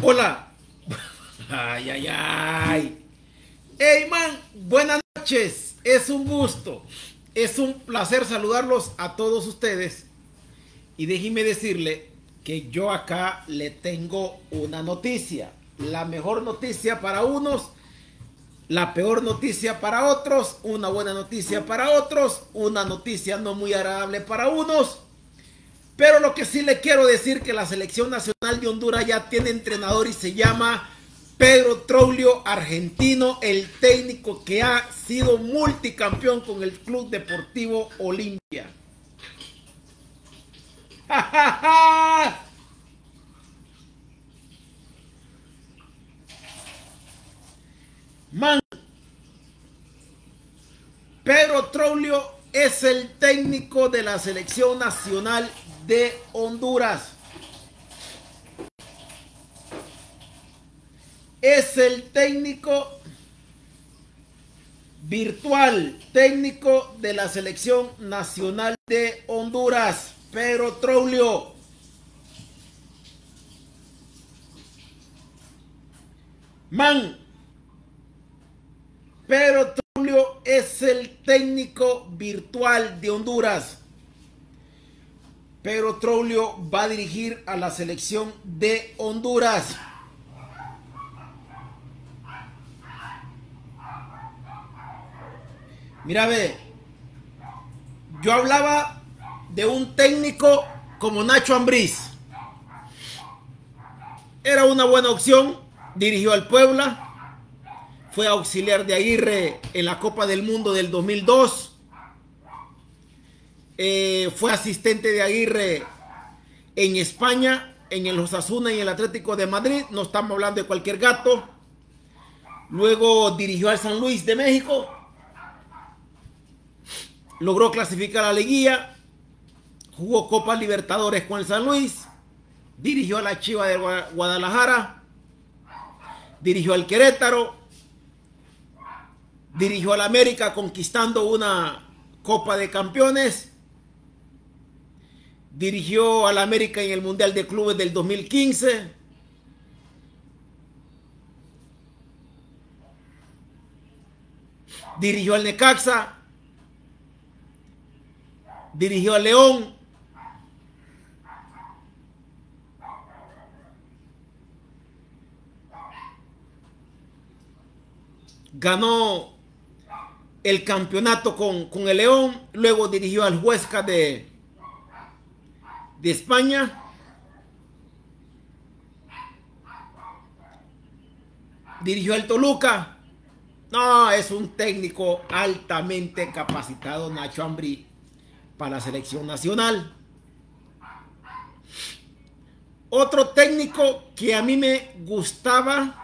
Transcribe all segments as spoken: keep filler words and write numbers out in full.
Hola. Ay, ay, ay. Hey, man, buenas noches. Es un gusto. Es un placer saludarlos a todos ustedes. Y déjenme decirle que yo acá le tengo una noticia. La mejor noticia para unos, la peor noticia para otros, una buena noticia para otros, una noticia no muy agradable para unos. Pero lo que sí le quiero decir que la selección nacional de Honduras ya tiene entrenador y se llama Pedro Troglio, argentino, el técnico que ha sido multicampeón con el Club Deportivo Olimpia. ¡Ja, ja, ja! Man, Pedro Troglio es el técnico de la selección nacional de Honduras. Es el técnico virtual, técnico de la selección nacional de Honduras, Pedro Troglio. Man, Pedro Troglio es el técnico virtual de Honduras. Pedro Troglio va a dirigir a la selección de Honduras. Mira, ve, yo hablaba de un técnico como Nacho Ambriz. Era una buena opción, dirigió al Puebla, fue auxiliar de Aguirre en la Copa del Mundo del dos mil dos. Eh, fue asistente de Aguirre en España, en el Osasuna y el Atlético de Madrid. No estamos hablando de cualquier gato. Luego dirigió al San Luis de México. Logró clasificar a la liguilla. Jugó Copa Libertadores con el San Luis. Dirigió a la Chivas de Guadalajara. Dirigió al Querétaro. Dirigió al América conquistando una Copa de Campeones. Dirigió al América en el Mundial de Clubes del dos mil quince. Dirigió al Necaxa. Dirigió al León. Ganó el campeonato con, con el León. Luego dirigió al Huesca de, de España. Dirigió al Toluca. No, es un técnico altamente capacitado, Nacho Ambriz, para la selección nacional. Otro técnico que a mí me gustaba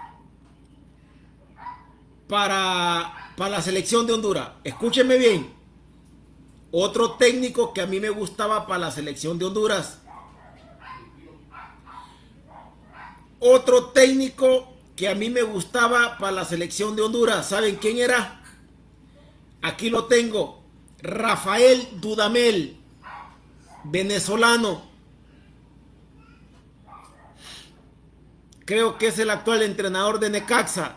para, para la selección de Honduras. Escúchenme bien. Otro técnico que a mí me gustaba para la selección de Honduras. Otro técnico que a mí me gustaba para la selección de Honduras. ¿Saben quién era? Aquí lo tengo. Rafael Dudamel, venezolano. Creo que es el actual entrenador de Necaxa.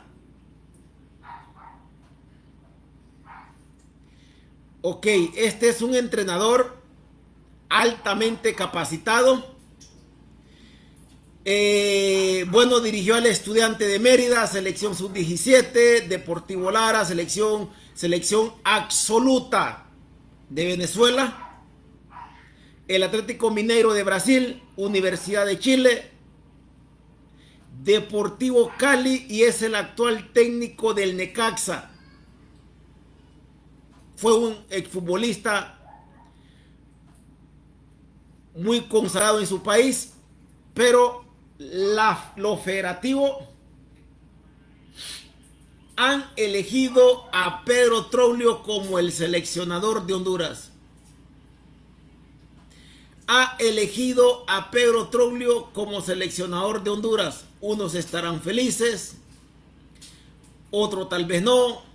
Ok, este es un entrenador altamente capacitado. Eh, bueno, dirigió al Estudiante de Mérida, selección sub diecisiete, Deportivo Lara, selección, selección absoluta de Venezuela, el Atlético Mineiro de Brasil, Universidad de Chile, Deportivo Cali y es el actual técnico del Necaxa. Fue un exfutbolista muy consagrado en su país, pero la, los federativos han elegido a Pedro Troglio como el seleccionador de Honduras. Ha elegido a Pedro Troglio como seleccionador de Honduras. Unos estarán felices, otros tal vez no.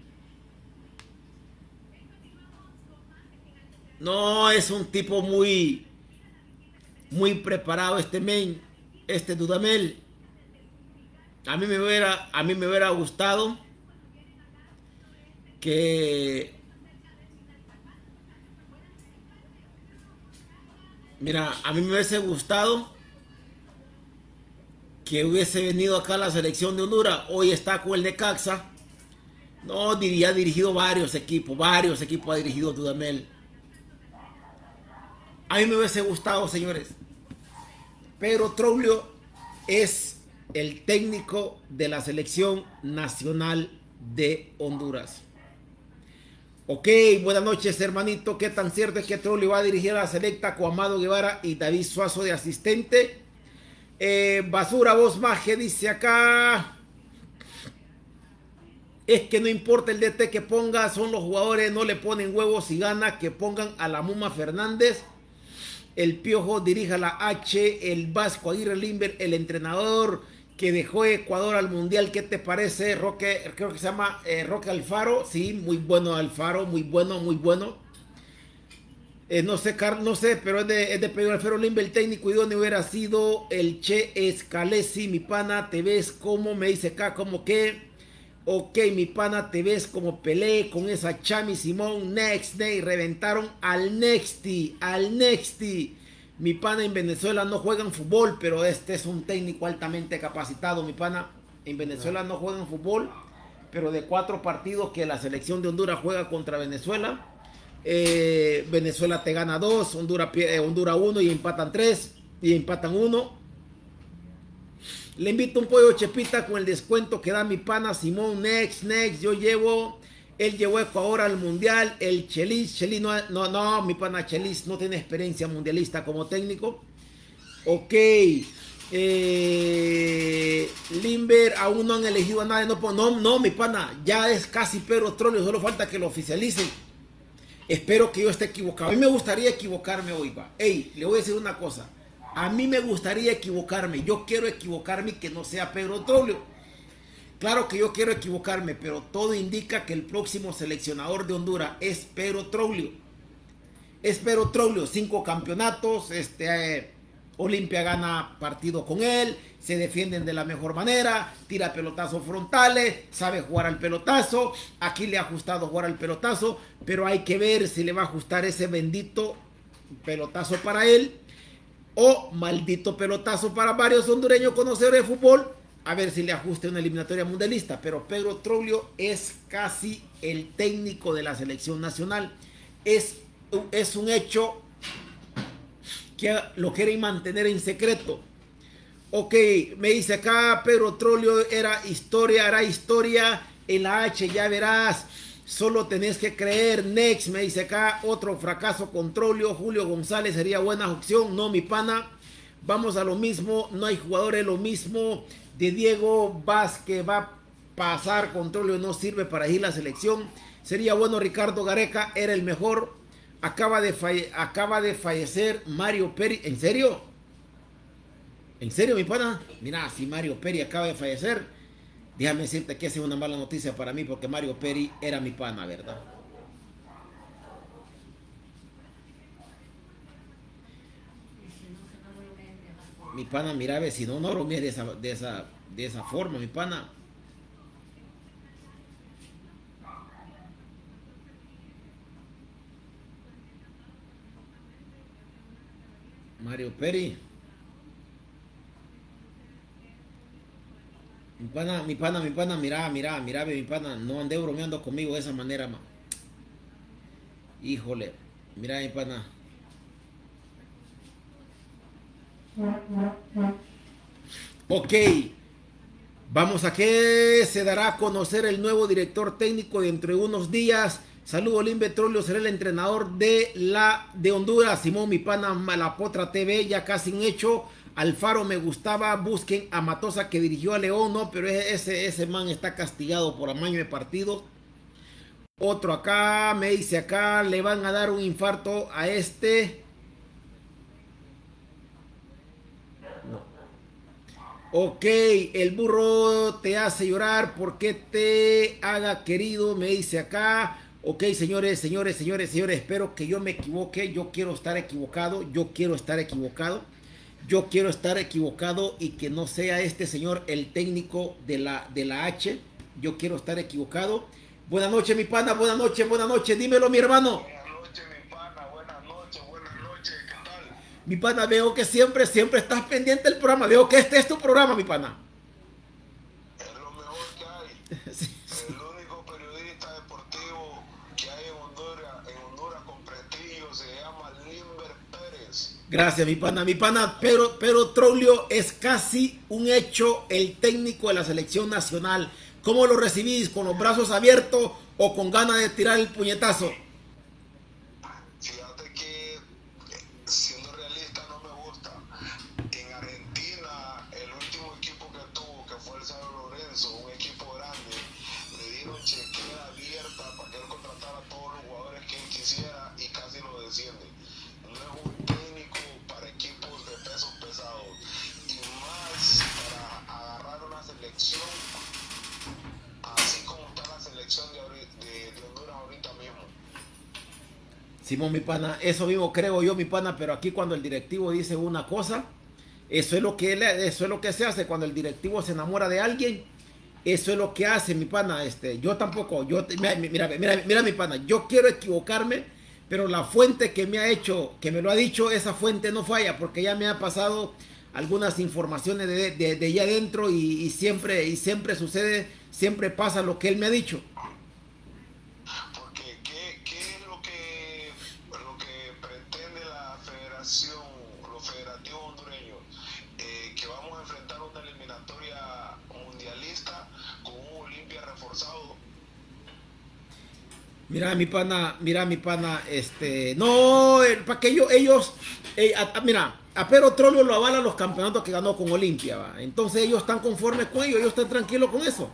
No, es un tipo muy, muy preparado este men, este Dudamel. a mí me hubiera, a mí me hubiera gustado que, mira, a mí me hubiese gustado que hubiese venido acá la selección de Honduras. Hoy está con el Necaxa. No, diría, ha dirigido varios equipos, varios equipos ha dirigido Dudamel. A mí me hubiese gustado, señores. Pedro Troglio es el técnico de la selección nacional de Honduras. Ok, buenas noches, hermanito. ¿Qué tan cierto es que Troglio va a dirigir a la selecta con Amado Guevara y David Suazo de asistente? Eh, basura voz maje dice acá. Es que no importa el D T que ponga, son los jugadores, no le ponen huevos y gana, que pongan a la Muma Fernández, el Piojo dirija la H, el Vasco Aguirre Limber, el entrenador que dejó Ecuador al Mundial. ¿Qué te parece? Roque, creo que se llama eh, Roque Alfaro. Sí, muy bueno Alfaro, muy bueno, muy bueno. Eh, no sé, Carl, no sé, pero es de, es de Pedro Alfaro Limber, el técnico. ¿Y dónde hubiera sido el Che Escalesi? Mi pana, te ves como, me dice acá, como que... Ok, mi pana, te ves como Pelé con esa Chami Simón. Next day, reventaron al Nexty, al Nexty. Mi pana, en Venezuela no juegan fútbol, pero este es un técnico altamente capacitado, mi pana. En Venezuela no juegan fútbol, pero de cuatro partidos que la selección de Honduras juega contra Venezuela, eh, Venezuela te gana dos, Honduras, eh, Honduras uno y empatan tres, y empatan uno. Le invito un pollo chepita con el descuento que da mi pana Simón. Next, next. Yo llevo, él llevó a Ecuador al mundial. El Chelis, Chelis no, no, no, mi pana Chelis no tiene experiencia mundialista como técnico. Ok. Eh, Limber, aún no han elegido a nadie. No, no, no, mi pana, ya es casi Pedro Troglio, solo falta que lo oficialicen. Espero que yo esté equivocado. A mí me gustaría equivocarme hoy, va. Ey, le voy a decir una cosa. A mí me gustaría equivocarme. Yo quiero equivocarme y que no sea Pedro Troglio. Claro que yo quiero equivocarme, pero todo indica que el próximo seleccionador de Honduras es Pedro Troglio. Es Pedro Troglio. Cinco campeonatos. Este, eh, Olimpia gana partido con él. Se defienden de la mejor manera. Tira pelotazos frontales. Sabe jugar al pelotazo. Aquí le ha ajustado jugar al pelotazo. Pero hay que ver si le va a ajustar ese bendito pelotazo para él. O maldito pelotazo para varios hondureños conocedores de fútbol. A ver si le ajuste una eliminatoria mundialista. Pero Pedro Troglio es casi el técnico de la selección nacional. Es, es un hecho que lo quieren mantener en secreto. Ok, me dice acá, Pedro Troglio era historia, hará historia en la H, ya verás. Solo tenés que creer. Next, me dice acá, otro fracaso con Troglio. Julio González sería buena opción. No, mi pana, vamos a lo mismo. No hay jugadores, lo mismo de Diego Vázquez va a pasar con Troglio, no sirve para ir la selección. Sería bueno Ricardo Gareca, era el mejor. Acaba de, falle acaba de fallecer Mario Peri. ¿En serio? ¿En serio, mi pana? Mira, si Mario Peri acaba de fallecer, déjame decirte que esa es una mala noticia para mí, porque Mario Peri era mi pana, ¿verdad? Mi pana, mira, ve, si no, no bromees de esa, de esa, de esa forma, mi pana. Mario Peri. Mi pana, mi pana, mi pana, mira, mira, mira, mi pana, no ande bromeando conmigo de esa manera, ma. Híjole, mira, mi pana. Ok, vamos a que se dará a conocer el nuevo director técnico dentro de unos días. Saludos, Limber Troglio será el entrenador de la de Honduras. Simón, mi pana, Malapotra T V, ya casi en hecho. Alfaro me gustaba, busquen a Matosa que dirigió a León, no, pero ese, ese man está castigado por amaño de partido. Otro acá, me dice acá, le van a dar un infarto a este. No. Ok, el burro te hace llorar porque te haga querido, me dice acá. Ok, señores, señores, señores, señores, espero que yo me equivoque, yo quiero estar equivocado, yo quiero estar equivocado. Yo quiero estar equivocado y que no sea este señor el técnico de la, de la H. Yo quiero estar equivocado. Buenas noches, mi pana, buenas noches, buenas noches. Dímelo, mi hermano. Buenas noches, mi pana, buenas noches, buenas noches, ¿qué tal? Mi pana, veo que siempre, siempre estás pendiente del programa. Veo que este es tu programa, mi pana. Es lo mejor que hay. Sí, sí. El único periodista deportivo que hay en Honduras, en Honduras con prestigio, se llama Limber Pérez. Gracias, mi pana. Mi pana, pero, pero Troglio es casi un hecho el técnico de la selección nacional. ¿Cómo lo recibís? ¿Con los brazos abiertos o con ganas de tirar el puñetazo? Fíjate que, siendo realista, no me gusta. En Argentina, el último equipo que tuvo, que fue el San Lorenzo, un equipo grande, le dieron chequera abierta para que él contratara a todos los jugadores que él quisiera y casi lo desciende. No es un técnico para equipos de pesos pesados y más para agarrar una selección así como está la selección de, de, de Honduras ahorita mismo. Simón, mi pana, eso mismo creo yo, mi pana, pero aquí cuando el directivo dice una cosa, eso es lo que él, eso es lo que se hace cuando el directivo se enamora de alguien, eso es lo que hace, mi pana. Este, yo tampoco, yo mira, mira, mira, mira, mi pana, yo quiero equivocarme, pero la fuente que me ha hecho, que me lo ha dicho, esa fuente no falla, porque ya me ha pasado algunas informaciones de, de, de allá adentro y, y siempre, y siempre sucede, siempre pasa lo que él me ha dicho. Porque ¿qué, qué es lo que, lo que pretende la federación, los federativos hondureños? Eh, que vamos a enfrentar una eliminatoria mundialista con un Olimpia reforzado. Mira, mi pana, mira, mi pana, este, no, para que ellos, ellos eh, a, a, mira, a Pedro Troglio lo avalan los campeonatos que ganó con Olimpia, ¿va? Entonces ellos están conformes con ellos, ellos están tranquilos con eso.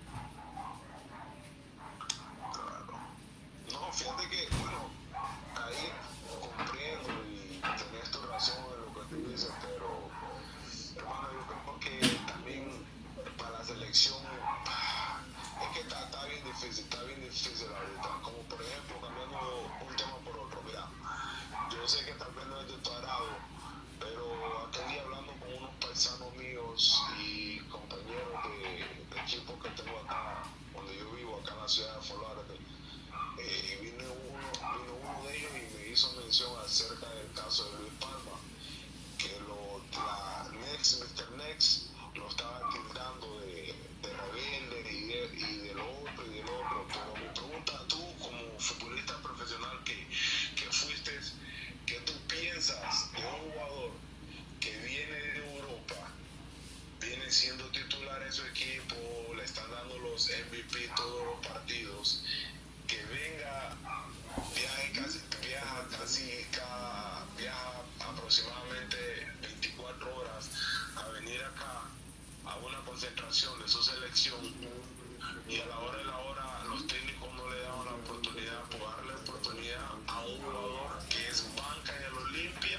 No, fíjate que, bueno, ahí comprendo y tenés tu razón en lo que tú dices, pero, hermano, yo creo que también para la selección es que está, está bien difícil, está bien difícil ahorita. Como por ejemplo, cambiando un tema por otro, mira, yo sé que tal vez no es de tu agrado, pero aquel día hablando con unos paisanos míos y compañeros de, de equipo que tengo acá, donde yo vivo, acá en la ciudad de Fort Lauderdale, eh, vino, uno, vino uno de ellos y me hizo mención acerca del caso de Luis Palma, que lo, la Next, mister Next, lo estaba tildando de, de rebelde y de, y de lo otro y del otro. Pero mi pregunta, tú como futbolista profesional que, que fuiste, ¿qué tú piensas de un jugador que viene de Europa, viene siendo titular en su equipo, le están dando los M V P todos los partidos, que venga, viaje casi, viaja casi cada, viaja aproximadamente veinticuatro horas a venir acá a una concentración de su selección y a la hora de la hora los técnicos no le daban la oportunidad por darle oportunidad a un jugador que es banca en el Olimpia?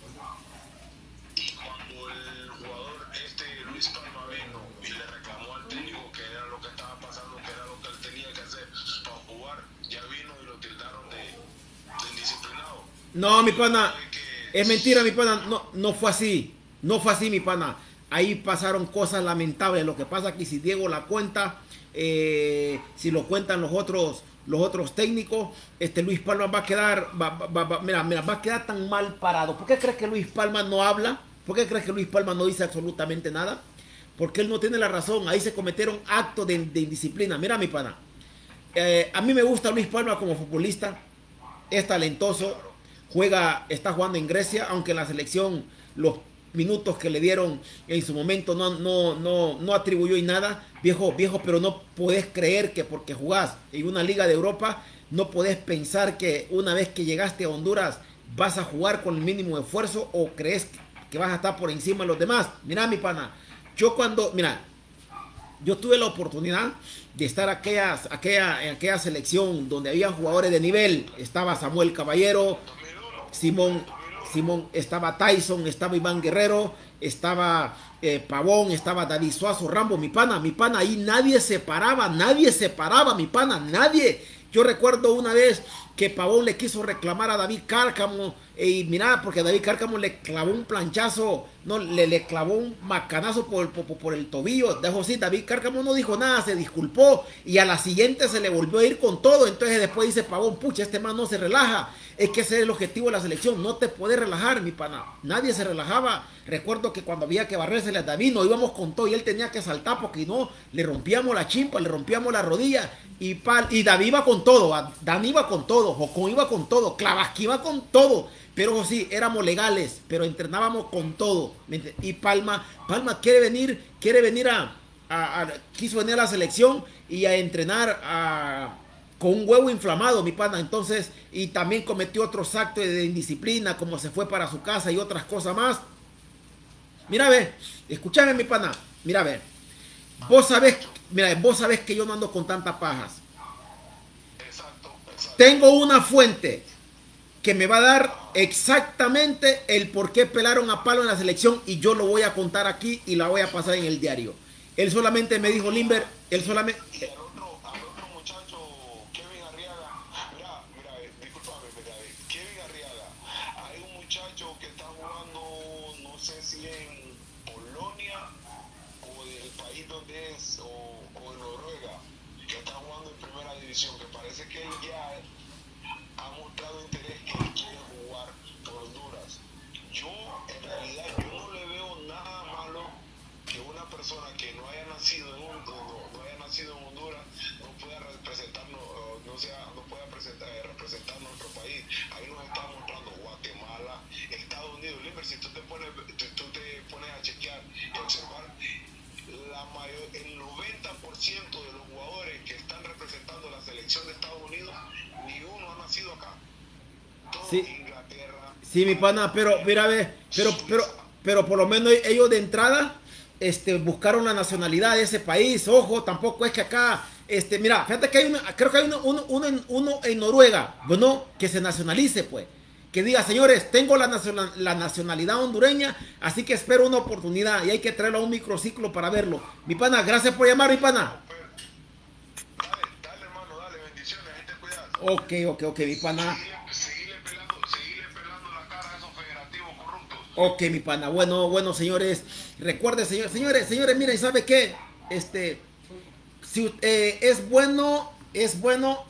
Y cuando el jugador este Luis Palma vino y le reclamó al técnico que era lo que estaba pasando, que era lo que él tenía que hacer para jugar, ya vino y lo tildaron de, de indisciplinado. No, mi pana, es mentira, mi pana, no, no fue así, no fue así, mi pana. Ahí pasaron cosas lamentables. Lo que pasa es que si Diego la cuenta, eh, si lo cuentan los otros, los otros técnicos, este Luis Palma va a quedar, va, va, va, mira, mira, va a quedar tan mal parado. ¿Por qué crees que Luis Palma no habla? ¿Por qué crees que Luis Palma no dice absolutamente nada? Porque él no tiene la razón. Ahí se cometieron actos de, de indisciplina. Mira, mi pana, eh, a mí me gusta Luis Palma como futbolista, es talentoso, juega, está jugando en Grecia, aunque en la selección los minutos que le dieron en su momento no, no, no, no atribuyó y nada, viejo, viejo, pero no podés creer que porque jugás en una liga de Europa, no podés pensar que una vez que llegaste a Honduras vas a jugar con el mínimo esfuerzo o crees que vas a estar por encima de los demás. Mira, mi pana, yo cuando, mira, yo tuve la oportunidad de estar aquellas, aquella, en aquella selección donde había jugadores de nivel, estaba Samuel Caballero, Simón, Simón, estaba Tyson, estaba Iván Guerrero, estaba eh, Pavón, estaba David Suazo, Rambo, mi pana, mi pana, ahí nadie se paraba, nadie se paraba, mi pana, nadie. Yo recuerdo una vez que Pavón le quiso reclamar a David Cárcamo, y mira, porque David Cárcamo le clavó un planchazo, no, le, le clavó un macanazo por, por, por el tobillo. Dejo así, David Cárcamo no dijo nada, se disculpó, y a la siguiente se le volvió a ir con todo. Entonces después dice Pavón, pucha, este man no se relaja. Es que ese es el objetivo de la selección, no te puedes relajar, mi pana. Nadie se relajaba. Recuerdo que cuando había que barrérsele a David, no íbamos con todo y él tenía que saltar, porque no, le rompíamos la chimpa, le rompíamos la rodilla. Y, pal, y David iba con todo, Dan iba con todo, Jocón iba con todo, Clavaski iba con todo. Pero sí, éramos legales, pero entrenábamos con todo. Y Palma, Palma quiere venir, quiere venir a, a, a quiso venir a la selección y a entrenar a... con un huevo inflamado, mi pana. Entonces, y también cometió otros actos de indisciplina, como se fue para su casa y otras cosas más. Mira, ve, escúchame, mi pana. Mira, ve, vos sabés, mira, vos sabés que yo no ando con tantas pajas. Exacto, exacto. Tengo una fuente que me va a dar exactamente el por qué pelaron a Palo en la selección, y yo lo voy a contar aquí y la voy a pasar en el diario. Él solamente me dijo, Limber, él solamente... Y al otro, al otro muchacho, Kevin Arriaga, mira, mira, eh, discúlpame, mira, eh, Kevin Arriaga, hay un muchacho que está jugando, no sé si en Polonia o del país donde es, o, o en Noruega, que está jugando en primera división, que parece que él ya ha mostrado interés, que él quiere jugar por Honduras. Yo, en realidad, yo no le veo nada malo que una persona que no haya nacido en un, no, no haya nacido en Honduras no pueda representarnos, no sea, no pueda presentar, representar nuestro país. Ahí nos está mostrando Guatemala, Estados Unidos. Limber, si tú te pones, tú, tú te pones a chequear y observar, la mayor, el noventa por ciento de los jugadores que están representando la selección de Estados Unidos, ni uno ha nacido acá. Todo Sí. Inglaterra. Sí, mi pana, pero mira, ve, pero, pero, pero por lo menos ellos de entrada este, buscaron la nacionalidad de ese país. Ojo, tampoco es que acá, este, mira, fíjate que hay una, creo que hay uno, uno, uno, en, uno en Noruega, bueno, que se nacionalice, pues. Que diga, señores, tengo la, nacional, la nacionalidad hondureña, así que espero una oportunidad y hay que traerlo a un microciclo para verlo. Mi pana, gracias por llamar, mi pana. Dale, dale, hermano, dale, bendiciones, ahí te cuidas. Ok, ok, ok, mi pana. Seguirle, seguirle pelando, seguirle pelando la cara a esos federativos corruptos. Ok, mi pana. Bueno, bueno, señores. Recuerden, señores, señores, señores, miren, ¿sabe qué? Este, si eh, es bueno, es bueno.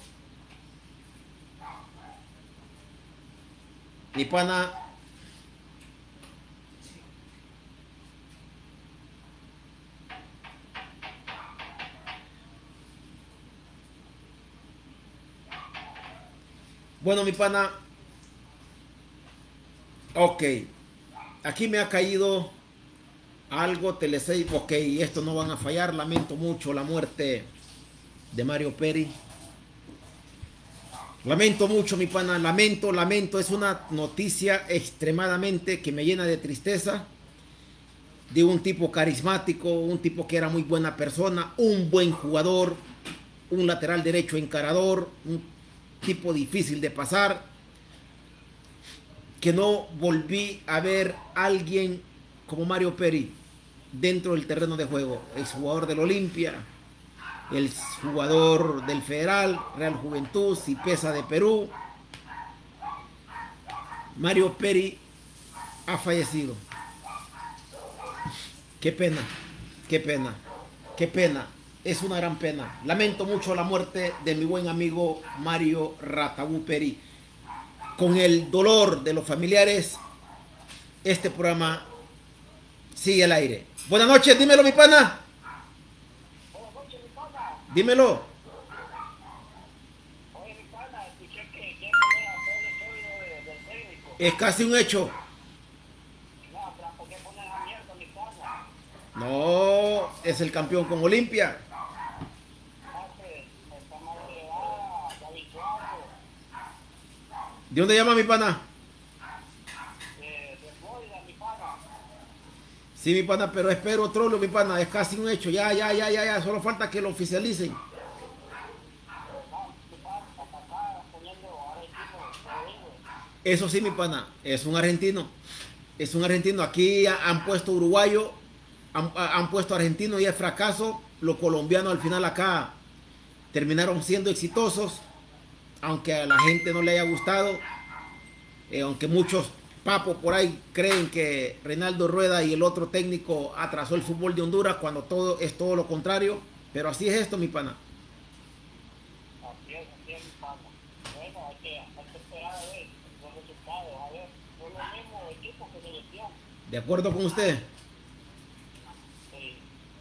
Mi pana. Bueno, mi pana. Ok. Aquí me ha caído algo, Telesei. Ok, esto no van a fallar. Lamento mucho la muerte de Mario Peri. Lamento mucho, mi pana. Lamento, lamento. Es una noticia extremadamente que me llena de tristeza. De un tipo carismático, un tipo que era muy buena persona, un buen jugador, un lateral derecho encarador, un tipo difícil de pasar, que no volví a ver a alguien como Mario Peri dentro del terreno de juego. Ex jugador del Olimpia, el jugador del Federal, Real Juventud, Cipesa de Perú. Mario Peri ha fallecido. Qué pena, qué pena, qué pena. Es una gran pena. Lamento mucho la muerte de mi buen amigo Mario Ratabú Peri. Con el dolor de los familiares, este programa sigue al aire. Buenas noches, dímelo, mi pana. Buenas noches, mi pana. Dímelo. Oye, mi pana, escuché que quieren poner a Pablo Osorio de- del técnico. Es casi un hecho. No, pero ¿por qué ponen a mierda, mi pana? No, es el campeón con Olimpia. Hace, está mal llevada, ya habituado, ¿De dónde llama mi pana? de, de Florida, mi pana. Sí, mi pana, pero espero otro, mi pana. Es casi un hecho. Ya, ya, ya, ya, ya. Solo falta que lo oficialicen. No, mi pana, hasta acá poniendo argentino, bilingüe. Eso sí, mi pana, es un argentino. Es un argentino. Aquí ha- han puesto uruguayo, han, han puesto argentino y es fracaso. Los colombianos al final acá terminaron siendo exitosos. aunque a la gente no le haya gustado, eh, aunque muchos papos por ahí creen que Reinaldo Rueda y el otro técnico atrasó el fútbol de Honduras, cuando todo es todo lo contrario. Pero así es esto, mi pana. Así es, así es, mi pana. Bueno, hay que, hay que esperar a ver los resultados, a ver, no es lo mismo equipo que selección. ¿De acuerdo con usted? Sí.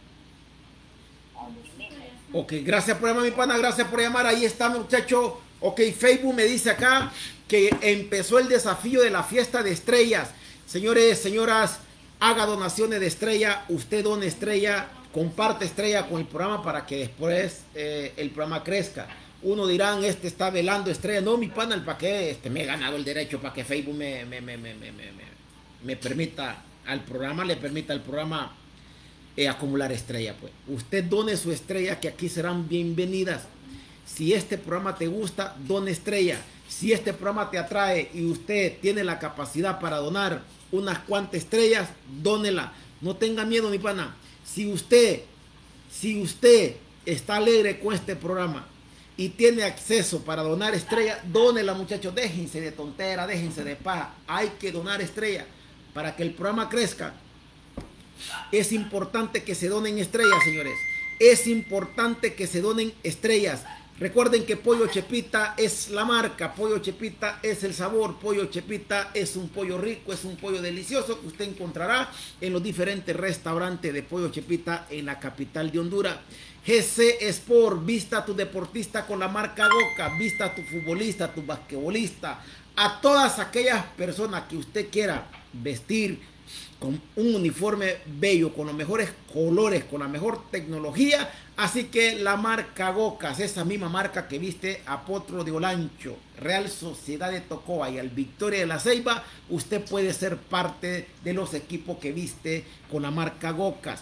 Así mismo. Ok, gracias por llamar, mi pana, gracias por llamar. Ahí está, muchacho. Ok, Facebook me dice acá que empezó el desafío de la fiesta de estrellas. Señores, señoras, haga donaciones de estrella. Usted dona estrella, comparte estrella con el programa para que después eh, el programa crezca. Uno dirán, este está velando estrella. No, mi pana, ¿para qué? Este, me he ganado el derecho para que Facebook me, me, me, me, me, me, me permita al programa, le permita al programa eh, acumular estrella. Pues usted done su estrella, que aquí serán bienvenidas. Si este programa te gusta, done estrella. Si este programa te atrae y usted tiene la capacidad para donar unas cuantas estrellas, dónela. No tenga miedo, mi pana. Si usted, si usted está alegre con este programa y tiene acceso para donar estrella, dónela, muchachos. Déjense de tontera, déjense de paja. Hay que donar estrella para que el programa crezca. Es importante que se donen estrellas, señores. Es importante que se donen estrellas. Recuerden que Pollo Chepita es la marca, Pollo Chepita es el sabor, Pollo Chepita es un pollo rico, es un pollo delicioso que usted encontrará en los diferentes restaurantes de Pollo Chepita en la capital de Honduras. G C Sport, vista a tu deportista con la marca Goca, vista a tu futbolista, tu basquetbolista, a todas aquellas personas que usted quiera vestir con un uniforme bello, con los mejores colores, con la mejor tecnología. Así que la marca Gocas, esa misma marca que viste a Potro de Olancho, Real Sociedad de Tocoa y al Victoria de la Ceiba, usted puede ser parte de los equipos que viste con la marca Gocas.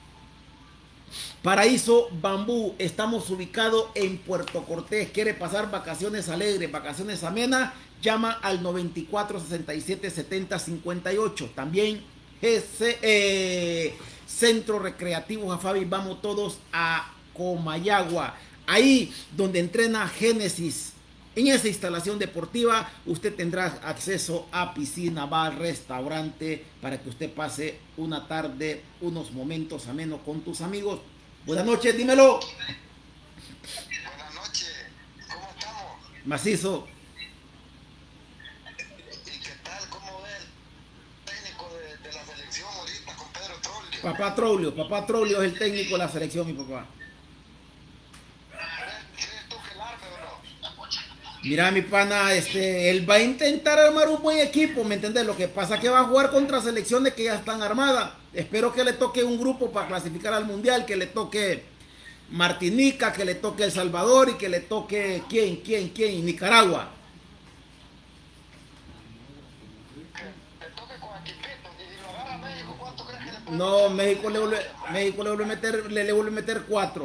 Paraíso Bambú, estamos ubicados en Puerto Cortés. ¿Quiere pasar vacaciones alegres, vacaciones amenas? Llama al noventa y cuatro, sesenta y siete, setenta, cincuenta y ocho. También G C, eh, Centro Recreativo Jafavi. Vamos todos a Comayagua, ahí donde entrena Génesis. En esa instalación deportiva usted tendrá acceso a piscina, bar, restaurante, para que usted pase una tarde, unos momentos amenos con tus amigos. Buenas noches, dímelo. Buenas noches, ¿cómo estamos? Macizo. ¿Y qué tal? ¿Cómo ve el técnico de, de la selección ahorita con Pedro Troglio? Papá Troglio, papá Troglio es el técnico de la selección, mi papá. ¿Crees tú que el arme o no? Mira, mi pana, este, él va a intentar armar un buen equipo, ¿me entiendes? Lo que pasa es que va a jugar contra selecciones que ya están armadas. Espero que le toque un grupo para clasificar al Mundial, que le toque Martinica, que le toque El Salvador y que le toque, ¿quién, quién, quién? Nicaragua. Que le toque con equipito. Y si lo agarra México, ¿cuánto crees que le puede No, México le vuelve, México le vuelve a meter, le, le vuelve a meter cuatro.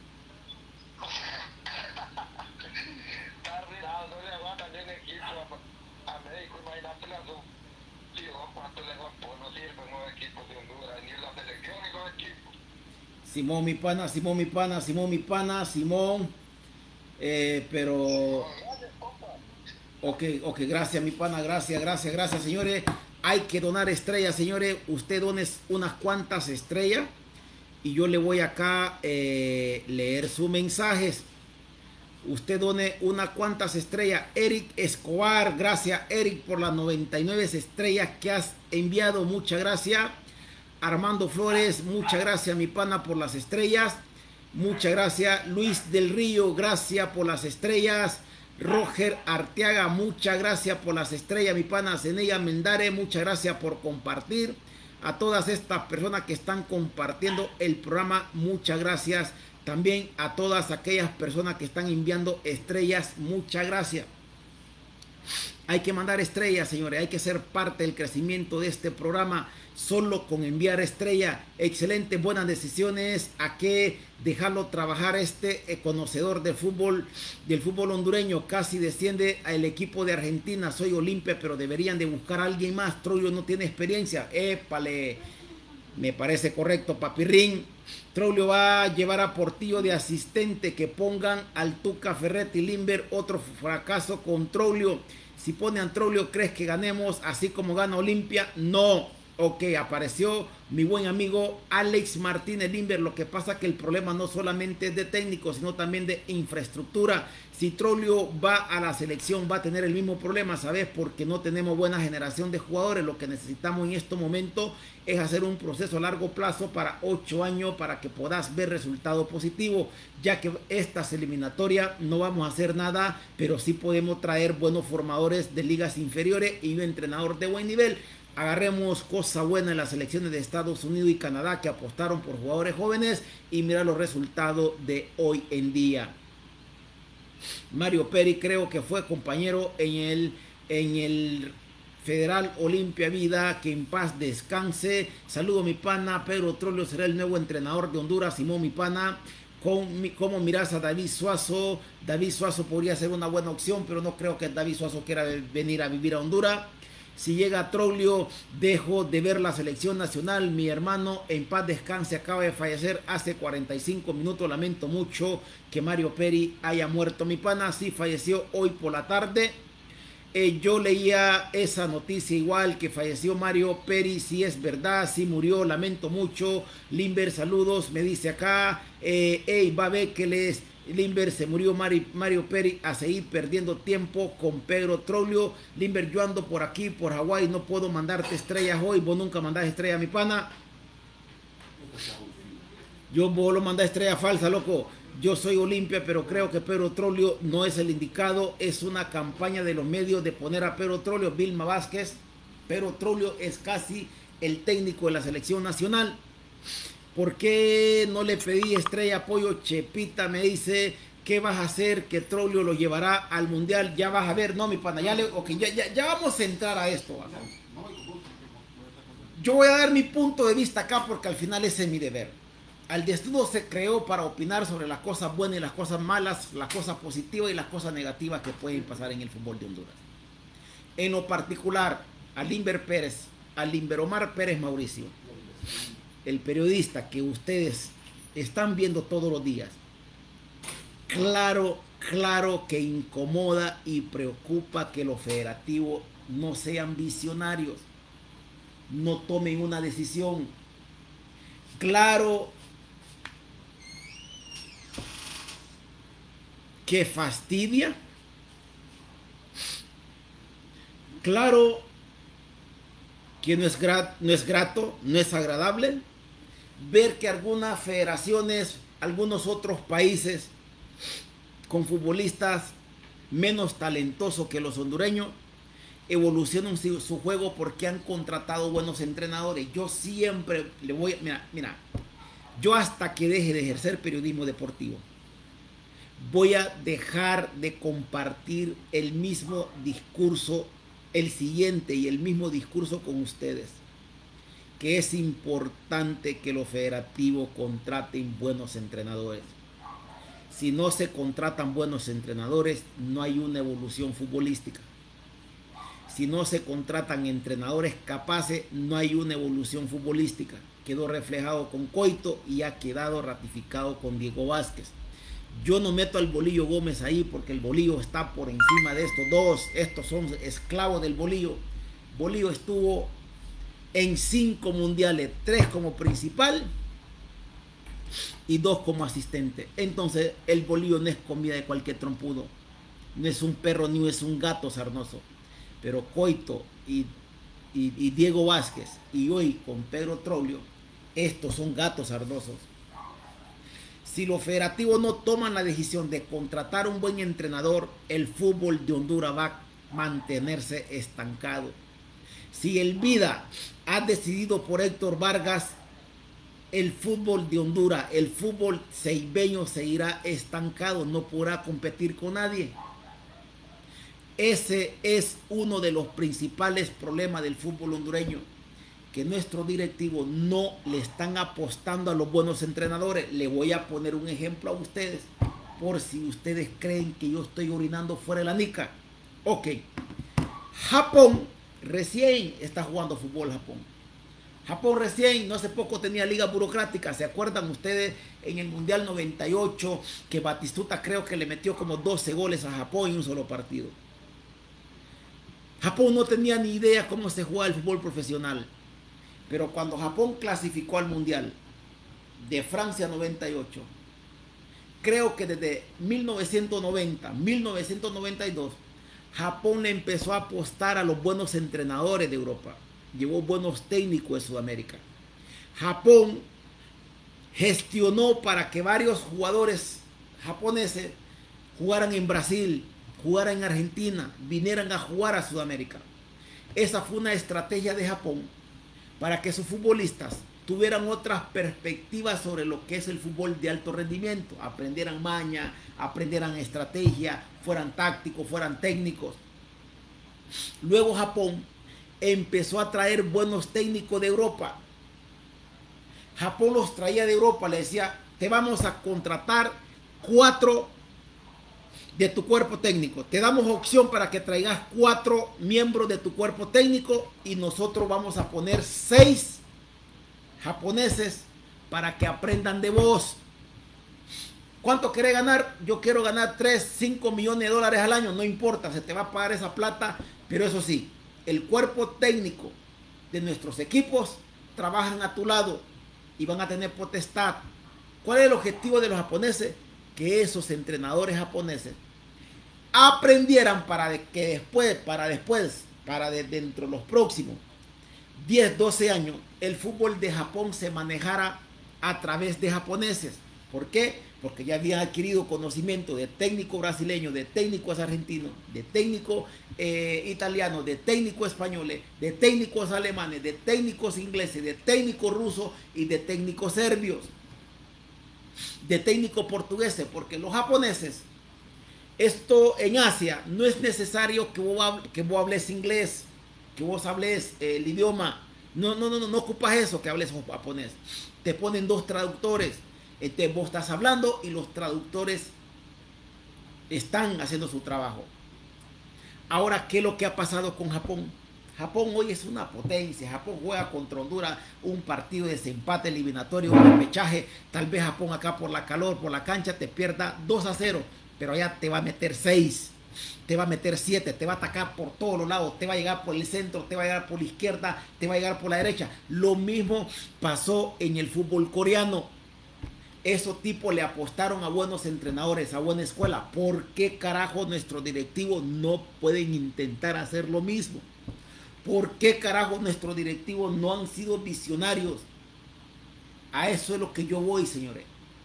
Está arruinado, no le aguanta ni un equipo a, a México? Imagínate la sub. Dios, ¿cuánto le va? Pues no sirven los equipos de Honduras, ni la selección ni los equipos. Simón, mi pana, Simón, mi pana, Simón, mi pana, Simón. Eh, pero... Ok, ok, gracias, mi pana, gracias, gracias, gracias, señores. Hay que donar estrellas, señores. Usted dones unas cuantas estrellas y yo le voy acá eh, leer sus mensajes. Usted done unas cuantas estrellas. Eric Escobar, gracias, Eric, por las noventa y nueve estrellas que has enviado. Muchas gracias. Armando Flores, muchas gracias, mi pana, por las estrellas. Muchas gracias. Luis del Río, gracias por las estrellas. Roger Arteaga, muchas gracias por las estrellas, mi pana. Zenella Mendare, muchas gracias por compartir. A todas estas personas que están compartiendo el programa, muchas gracias. También a todas aquellas personas que están enviando estrellas, muchas gracias. Hay que mandar estrellas, señores. Hay que ser parte del crecimiento de este programa. Solo con enviar estrella, excelentes, buenas decisiones. A que dejarlo trabajar este conocedor del fútbol, del fútbol hondureño. Casi desciende al equipo de Argentina. Soy Olimpia, pero deberían de buscar a alguien más. Troglio no tiene experiencia. Épale, me parece correcto, Papirrín. Troglio va a llevar a Portillo de asistente, que pongan al Tuca Ferretti. Limber, otro fracaso con Troglio. Si pone a Troglio, ¿crees que ganemos así como gana Olimpia? No. Ok, apareció mi buen amigo Alex Martínez. Limber, lo que pasa es que el problema no solamente es de técnico, sino también de infraestructura. Si Troglio va a la selección, va a tener el mismo problema, ¿sabes? Porque no tenemos buena generación de jugadores. Lo que necesitamos en este momento es hacer un proceso a largo plazo para ocho años, para que puedas ver resultados positivos, ya que estas eliminatorias no vamos a hacer nada, pero sí podemos traer buenos formadores de ligas inferiores y un entrenador de buen nivel. Agarremos cosa buena en las selecciones de Estados Unidos y Canadá, que apostaron por jugadores jóvenes, y mira los resultados de hoy en día. Mario Peri creo que fue compañero en el, en el Federal Olimpia Vida, que en paz descanse. Saludo mi pana. Pedro Troglio será el nuevo entrenador de Honduras. Simón mi pana. Con, ¿Cómo miras a David Suazo? David Suazo podría ser una buena opción, pero no creo que David Suazo quiera venir a vivir a Honduras. Si llega Troglio, dejo de ver la selección nacional. Mi hermano en paz descanse, acaba de fallecer hace cuarenta y cinco minutos. Lamento mucho que Mario Peri haya muerto. Mi pana sí falleció hoy por la tarde. Eh, yo leía esa noticia igual, que falleció Mario Peri. Si es verdad, sí murió. Lamento mucho. Limber, saludos. Me dice acá. Eh, hey, va a ver que les... Limber, se murió Mario, Mario Peri, a seguir perdiendo tiempo con Pedro Troglio. Limber, yo ando por aquí, por Hawái, no puedo mandarte estrellas hoy. Vos nunca mandás estrella, mi pana. Yo vos lo mandás estrella falsa, loco. Yo soy Olimpia, pero creo que Pedro Troglio no es el indicado. Es una campaña de los medios de poner a Pedro Troglio. Vilma Vázquez. Pedro Troglio es casi el técnico de la selección nacional. ¿Por qué no le pedí estrella apoyo? Chepita me dice, ¿qué vas a hacer? Que Troglio lo llevará al mundial. Ya vas a ver, no, mi pana, ya, le, okay, ya, ya, ya vamos a entrar a esto. Yo voy a dar mi punto de vista acá, porque al final ese es mi deber. Al Desnudo se creó para opinar sobre las cosas buenas y las cosas malas, las cosas positivas y las cosas negativas que pueden pasar en el fútbol de Honduras. En lo particular, a Limber Pérez, a Limber Omar Pérez Mauricio, el periodista que ustedes están viendo todos los días, claro, claro que incomoda y preocupa que los federativos no sean visionarios, no tomen una decisión. Claro que fastidia, claro que no es, grato, no es grato, no es agradable ver que algunas federaciones, algunos otros países con futbolistas menos talentosos que los hondureños evolucionan su, su juego porque han contratado buenos entrenadores. Yo siempre le voy a... Mira, mira, yo hasta que deje de ejercer periodismo deportivo, voy a dejar de compartir el mismo discurso, el siguiente y el mismo discurso con ustedes, que es importante que los federativos contraten buenos entrenadores. Si no se contratan buenos entrenadores, no hay una evolución futbolística. Si no se contratan entrenadores capaces, no hay una evolución futbolística. Quedó reflejado con Coito y ha quedado ratificado con Diego Vázquez. Yo no meto al Bolillo Gómez ahí porque el Bolillo está por encima de estos dos. Estos son esclavos del Bolillo. Bolillo estuvo en cinco mundiales, tres como principal y dos como asistente. Entonces el Bolillo no es comida de cualquier trompudo, no es un perro ni es un gato sarnoso. Pero Coito y, y, y Diego Vázquez, y hoy con Pedro Troglio, estos son gatos sarnosos. Si los federativos no toman la decisión de contratar un buen entrenador, el fútbol de Honduras va a mantenerse estancado. Si el Vida ha decidido por Héctor Vargas, el fútbol de Honduras, el fútbol ceibeño seguirá estancado, no podrá competir con nadie. Ese es uno de los principales problemas del fútbol hondureño, que nuestros directivos no le están apostando a los buenos entrenadores. Le voy a poner un ejemplo a ustedes, por si ustedes creen que yo estoy orinando fuera de la nica. Ok, Japón recién está jugando fútbol. Japón Japón recién, no hace poco tenía liga burocrática. ¿Se acuerdan ustedes en el Mundial noventa y ocho que Batistuta creo que le metió como doce goles a Japón en un solo partido? Japón no tenía ni idea cómo se juega el fútbol profesional. Pero cuando Japón clasificó al Mundial de Francia noventa y ocho, creo que desde mil novecientos noventa, mil novecientos noventa y dos, Japón empezó a apostar a los buenos entrenadores de Europa. Llevó buenos técnicos de Sudamérica. Japón gestionó para que varios jugadores japoneses jugaran en Brasil, jugaran en Argentina, vinieran a jugar a Sudamérica. Esa fue una estrategia de Japón para que sus futbolistas tuvieran otras perspectivas sobre lo que es el fútbol de alto rendimiento, aprendieran maña, aprendieran estrategia, fueran tácticos, fueran técnicos. Luego Japón empezó a traer buenos técnicos de Europa. Japón los traía de Europa, le decía, te vamos a contratar cuatro de tu cuerpo técnico. Te damos opción para que traigas cuatro miembros de tu cuerpo técnico y nosotros vamos a poner seis japoneses para que aprendan de vos. ¿Cuánto querés ganar? Yo quiero ganar tres, cinco millones de dólares al año. No importa, se te va a pagar esa plata, pero eso sí, el cuerpo técnico de nuestros equipos trabajan a tu lado y van a tener potestad. ¿Cuál es el objetivo de los japoneses? Que esos entrenadores japoneses aprendieran para de, que después, para después, para de, dentro de los próximos diez, doce años, el fútbol de Japón se manejara a través de japoneses. ¿Por qué? Porque ya habían adquirido conocimiento de técnicos brasileños, de técnicos argentinos, de técnicos eh, italianos, de técnicos españoles, de técnicos alemanes, de técnicos ingleses, de técnicos rusos y de técnicos serbios, de técnicos portugueses, porque los japoneses, esto en Asia, no es necesario que vos, hables, que vos hables inglés, que vos hables eh, el idioma, no, no, no, no, no ocupas eso, que hables japonés, te ponen dos traductores. Entonces vos estás hablando y los traductores están haciendo su trabajo. Ahora, ¿qué es lo que ha pasado con Japón? Japón hoy es una potencia. Japón juega contra Honduras un partido de desempate eliminatorio, un repechaje. Tal vez Japón acá por la calor, por la cancha, te pierda dos a cero, pero allá te va a meter seis, te va a meter siete, te va a atacar por todos los lados, te va a llegar por el centro, te va a llegar por la izquierda, te va a llegar por la derecha. Lo mismo pasó en el fútbol coreano. Esos tipos le apostaron a buenos entrenadores, a buena escuela. ¿Por qué carajo nuestros directivos no pueden intentar hacer lo mismo? ¿Por qué carajo nuestros directivos no han sido visionarios? A eso es lo que yo voy, señores.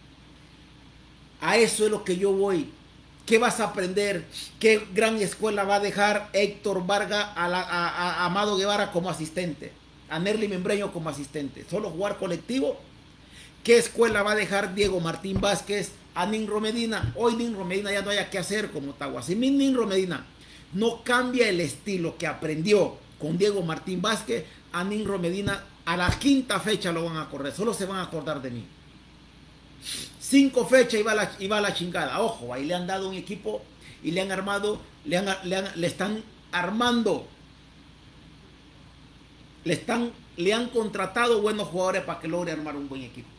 A eso es lo que yo voy. ¿Qué vas a aprender? ¿Qué gran escuela va a dejar Héctor Vargas a, la, a, a Amado Guevara como asistente? A Nerly Membreño como asistente. ¿Solo jugar colectivo? ¿Qué escuela va a dejar Diego Martín Vázquez a Ninro Medina? Hoy Ninro Medina ya no haya que hacer como Tahuasi. Ninro Medina no cambia el estilo que aprendió con Diego Martín Vázquez. A Ninro Medina a la quinta fecha lo van a correr. Solo se van a acordar de mí. Cinco fechas y va la, y va la chingada. Ojo, ahí le han dado un equipo y le han armado, le, han, le, han, le están armando. Le, están, le han contratado buenos jugadores para que logre armar un buen equipo.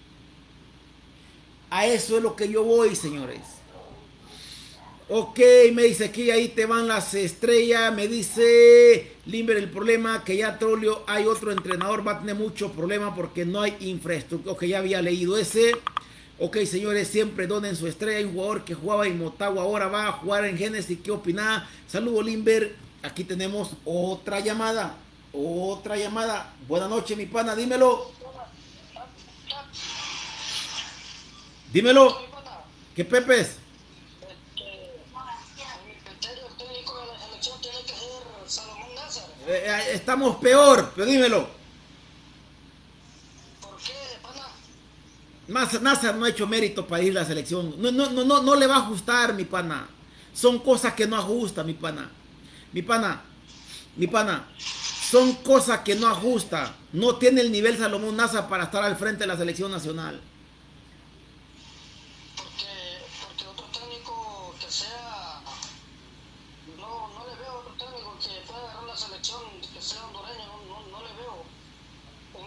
A eso es lo que yo voy, señores. Ok, me dice aquí, ahí te van las estrellas. Me dice Limber, el problema que ya Trolio hay otro entrenador, va a tener mucho problema porque no hay infraestructura. Ok, ya había leído ese. Ok, señores, siempre donen su estrella. Hay un jugador que jugaba en Motagua, ahora va a jugar en Génesis. ¿Qué opina? Saludos, Limber. Aquí tenemos otra llamada. Otra llamada. Buenas noches, mi pana, dímelo. Dímelo. ¿Qué Pepes? Eh, eh, estamos peor, pero dímelo. ¿Por qué, pana? Más Nazar no ha hecho mérito para ir a la selección. No, no, no, no, no le va a ajustar, mi pana. Son cosas que no ajustan, mi pana. Mi pana, mi pana. Son cosas que no ajusta. No tiene el nivel Salomón Nazar para estar al frente de la selección nacional. Porque, porque otro técnico que sea, no, no le veo otro técnico que pueda agarrar la selección, que sea hondureño, no, no, no le veo.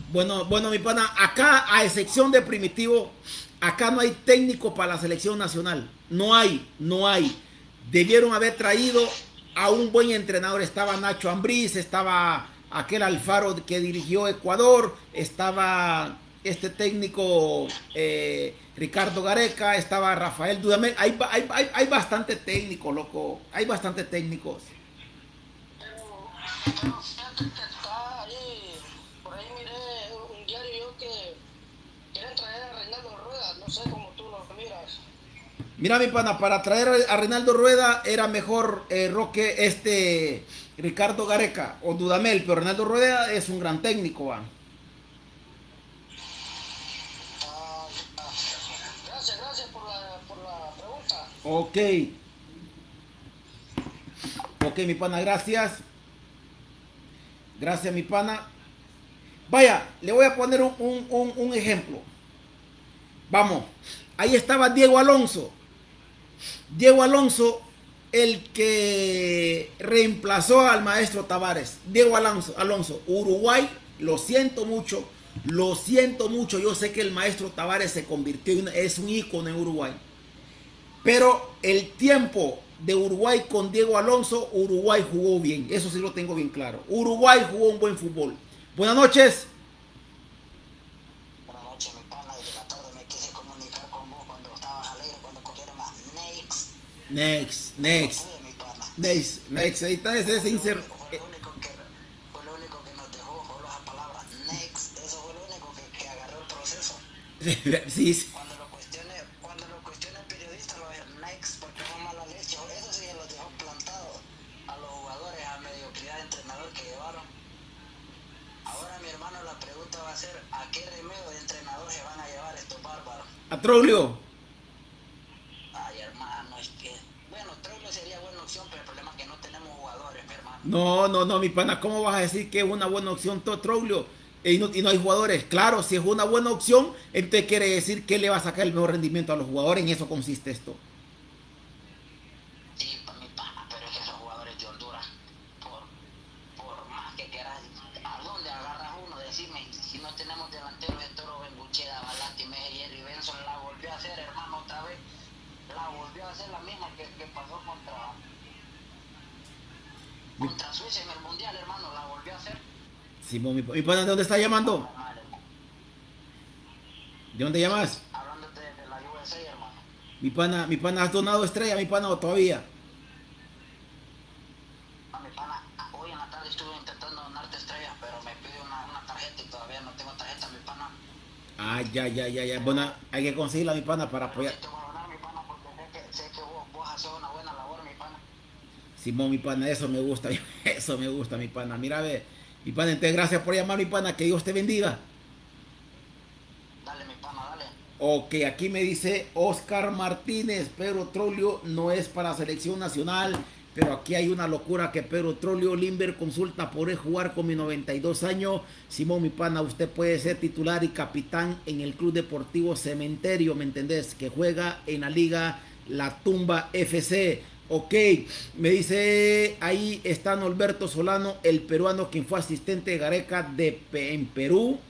Bueno, bueno, mi pana, acá, a excepción de Primitivo, acá no hay técnico para la selección nacional. No hay, no hay. Debieron haber traído a un buen entrenador. Estaba Nacho Ambriz, estaba aquel Alfaro que dirigió Ecuador, estaba este técnico eh, Ricardo Gareca, estaba Rafael Dudamel. Hay, hay, hay, hay bastante técnico, loco. Hay bastante técnicos. Pero, pero fíjate que está ahí, por ahí miré un diario yo que quieren traer a Reinaldo Rueda, no sé cómo tú lo miras. Mira, mi pana, para traer a Reinaldo Rueda era mejor eh, Roque, este Ricardo Gareca o Dudamel, pero Reinaldo Rueda es un gran técnico, va. Ah, ah, gracias, gracias por la, por la pregunta. Ok. Ok, mi pana, gracias. Gracias, mi pana. Vaya, le voy a poner un, un, un, un ejemplo. Vamos, ahí estaba Diego Alonso. Diego Alonso, el que reemplazó al maestro Tavares. Diego Alonso, Alonso, Uruguay, lo siento mucho, lo siento mucho. Yo sé que el maestro Tavares se convirtió en, es un ícono en Uruguay. Pero el tiempo de Uruguay con Diego Alonso, Uruguay jugó bien. Eso sí lo tengo bien claro. Uruguay jugó un buen fútbol. Buenas noches. Buenas noches, mi pana. Desde la tarde me quise comunicar con vos cuando estabas alegre, cuando cogieron más Next. Next, next. No pude, mi pana. Next, next. Ahí está ese sincero. Fue lo único que, fue lo único que nos dejó, fue las palabras Next. Eso fue lo único que, que agarró el proceso. Sí, sí. Cuando lo cuestione, cuando lo cuestione el periodista, lo va a decir Next, porque fue mala leche. Eso sí los dejó plantados a los jugadores, a mediocridad de entrenador que llevaron. Ahora, mi hermano, la pregunta va a ser: ¿a qué remedio de entrenador se van a llevar estos bárbaros? A Troglio. Ay, hermano, es que... Bueno, Troglio sería buena opción, pero el problema es que no tenemos jugadores, mi hermano. No, no, no, mi pana, ¿cómo vas a decir que es una buena opción todo Troglio? Y no, y no hay jugadores. Claro, si es una buena opción, entonces quiere decir que le va a sacar el mejor rendimiento a los jugadores. En eso consiste esto. Sí, pues mi pana, pero es que esos jugadores de Honduras, por, por más que quieras, ¿a dónde agarras uno? Decime, si no tenemos delanteros de Toro, Bengucheda, Balati, Meje, Jerry Benson, la volvió a hacer, hermano, otra vez. La volvió a hacer la misma que, que pasó contra, contra Suiza en el Mundial, hermano, la volvió a hacer. Simón, mi, mi pana, ¿de dónde está llamando? Normal, hermano. ¿De dónde llamas? Hablándote de la U S A, hermano. Mi pana, mi pana, ¿has donado estrella, mi pana, o todavía? A mi pana, hoy en la tarde estuve intentando donarte estrellas, pero me pide una, una tarjeta y todavía no tengo tarjeta, mi pana. Ah, ya, ya, ya, ya. Bueno, hay que conseguirla, mi pana, para apoyar. Te voy a donar, mi pana, porque sé que, sé que vos, vos haces una buena labor, mi pana. Simón, mi pana, eso me gusta, eso me gusta, mi pana. Mira, ve, mi pana, entonces gracias por llamar, mi pana, que Dios te bendiga. Dale, mi pana, dale. Ok, aquí me dice Oscar Martínez, Pedro Troglio no es para selección nacional, pero aquí hay una locura que Pedro Troglio, Limber consulta por jugar con mis noventa y dos años. Simón, mi pana, usted puede ser titular y capitán en el Club Deportivo Cementerio, ¿me entendés? Que juega en la liga La Tumba F C. Ok, me dice, ahí está Norberto Solano, el peruano quien fue asistente de Gareca de, en Perú.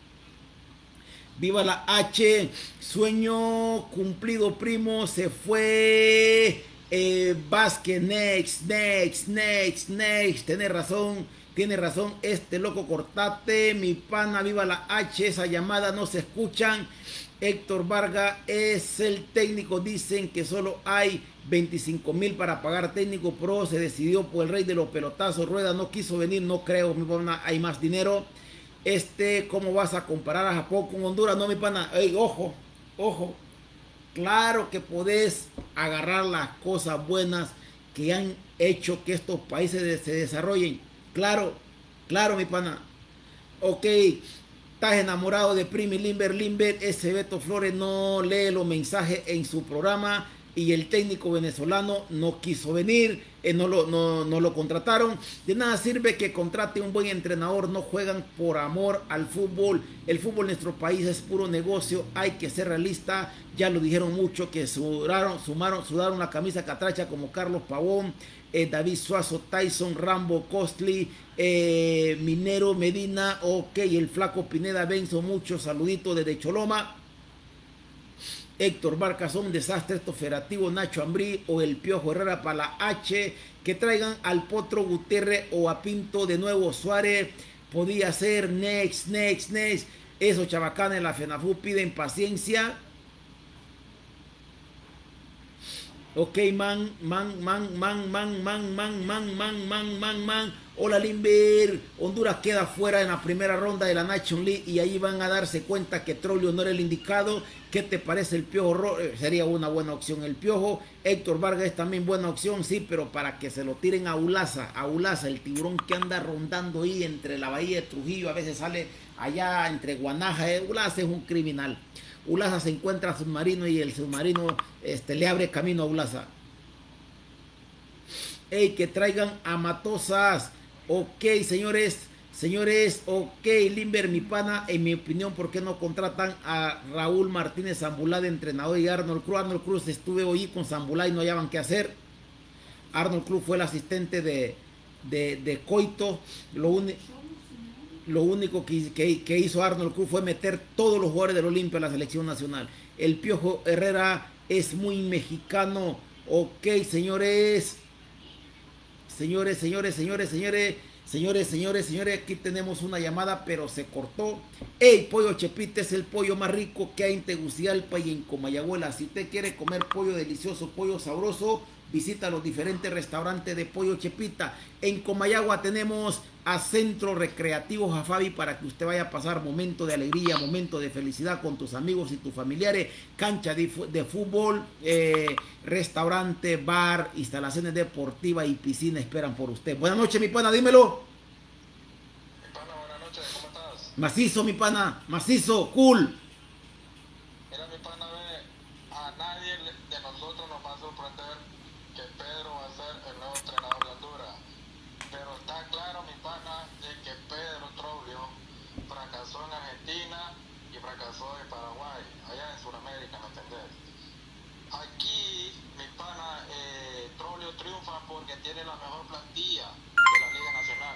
Viva la H, sueño cumplido, primo, se fue eh, Vázquez, next, next, next, next, tiene razón, tiene razón, este loco cortate, mi pana, viva la H, esa llamada no se escuchan. Héctor Vargas es el técnico, dicen que solo hay veinticinco mil para pagar técnico pro, se decidió por el rey de los pelotazos, Rueda no quiso venir, no creo, mi pana, hay más dinero. Este, ¿cómo vas a comparar a Japón con Honduras? No, mi pana, ey, ojo, ojo, claro que podés agarrar las cosas buenas que han hecho que estos países se desarrollen, claro, claro, mi pana. Ok, estás enamorado de Primi Limber, Limber, ese Beto Flores no lee los mensajes en su programa y el técnico venezolano no quiso venir, eh, no, lo, no, no lo contrataron. De nada sirve que contrate un buen entrenador, no juegan por amor al fútbol. El fútbol en nuestro país es puro negocio, hay que ser realista. Ya lo dijeron mucho, que sudaron, sumaron, sudaron la camisa catracha como Carlos Pavón, eh, David Suazo, Tyson, Rambo, Costly, eh, Minero, Medina, ok, el Flaco Pineda, Benzo, muchos saluditos desde Choloma. Héctor Barca, son un desastre estos federativos, Nacho Ambrí o el Piojo Herrera para la H, que traigan al Potro Gutiérrez o a Pinto de nuevo. Suárez podía ser, next, next, next. Esos chavacanes en la FENAFU piden paciencia. Ok, man, man, man, man, man, man, man, man, man, man, man, man. Hola, Limber. Honduras queda fuera en la primera ronda de la Nation League y ahí van a darse cuenta que Troglio no era el indicado. ¿Qué te parece el Piojo? Sería una buena opción el Piojo. Héctor Vargas es también buena opción, sí, pero para que se lo tiren a Ulaza, a Ulaza, el tiburón que anda rondando ahí entre la bahía de Trujillo, a veces sale allá entre Guanaja. Ulaza es un criminal. Ulaza se encuentra submarino y el submarino este, le abre camino a Ulaza. Ey, que traigan a Matosas. Ok, señores, señores, ok, Limber, mi pana, en mi opinión, ¿por qué no contratan a Raúl Martínez Zambulá de entrenador y Arnold Cruz? Arnold Cruz estuve hoy con Zambulá y no hallaban qué hacer. Arnold Cruz fue el asistente de, de, de Coito. Lo, un, lo único que, que, que hizo Arnold Cruz fue meter todos los jugadores del Olimpia a la selección nacional. El Piojo Herrera es muy mexicano. Ok, señores. Señores, señores, señores, señores, señores, señores, señores, aquí tenemos una llamada, pero se cortó. Ey, Pollo Chepita es el pollo más rico que hay en Tegucigalpa y en Comayagüela. Si usted quiere comer pollo delicioso, pollo sabroso, visita los diferentes restaurantes de Pollo Chepita. En Comayagua tenemos a Centro Recreativo Jafavi para que usted vaya a pasar momento de alegría, momento de felicidad con tus amigos y tus familiares. Cancha de, de fútbol, eh, restaurante, bar, instalaciones deportivas y piscina esperan por usted. Buenas noches, mi pana, dímelo. Mi pana, buenas noches, ¿cómo estás? Macizo, mi pana, macizo, cool. Mira, mi pana, ve, a nadie de nosotros nos va a sorprender que Pedro va a ser el nuevo entrenador de Honduras. Pero está claro, mi pana, de que Pedro Troglio fracasó en Argentina y fracasó en Paraguay, allá en Sudamérica, ¿me entendés? Aquí, mi pana, eh, Troglio triunfa porque tiene la mejor plantilla de la Liga Nacional.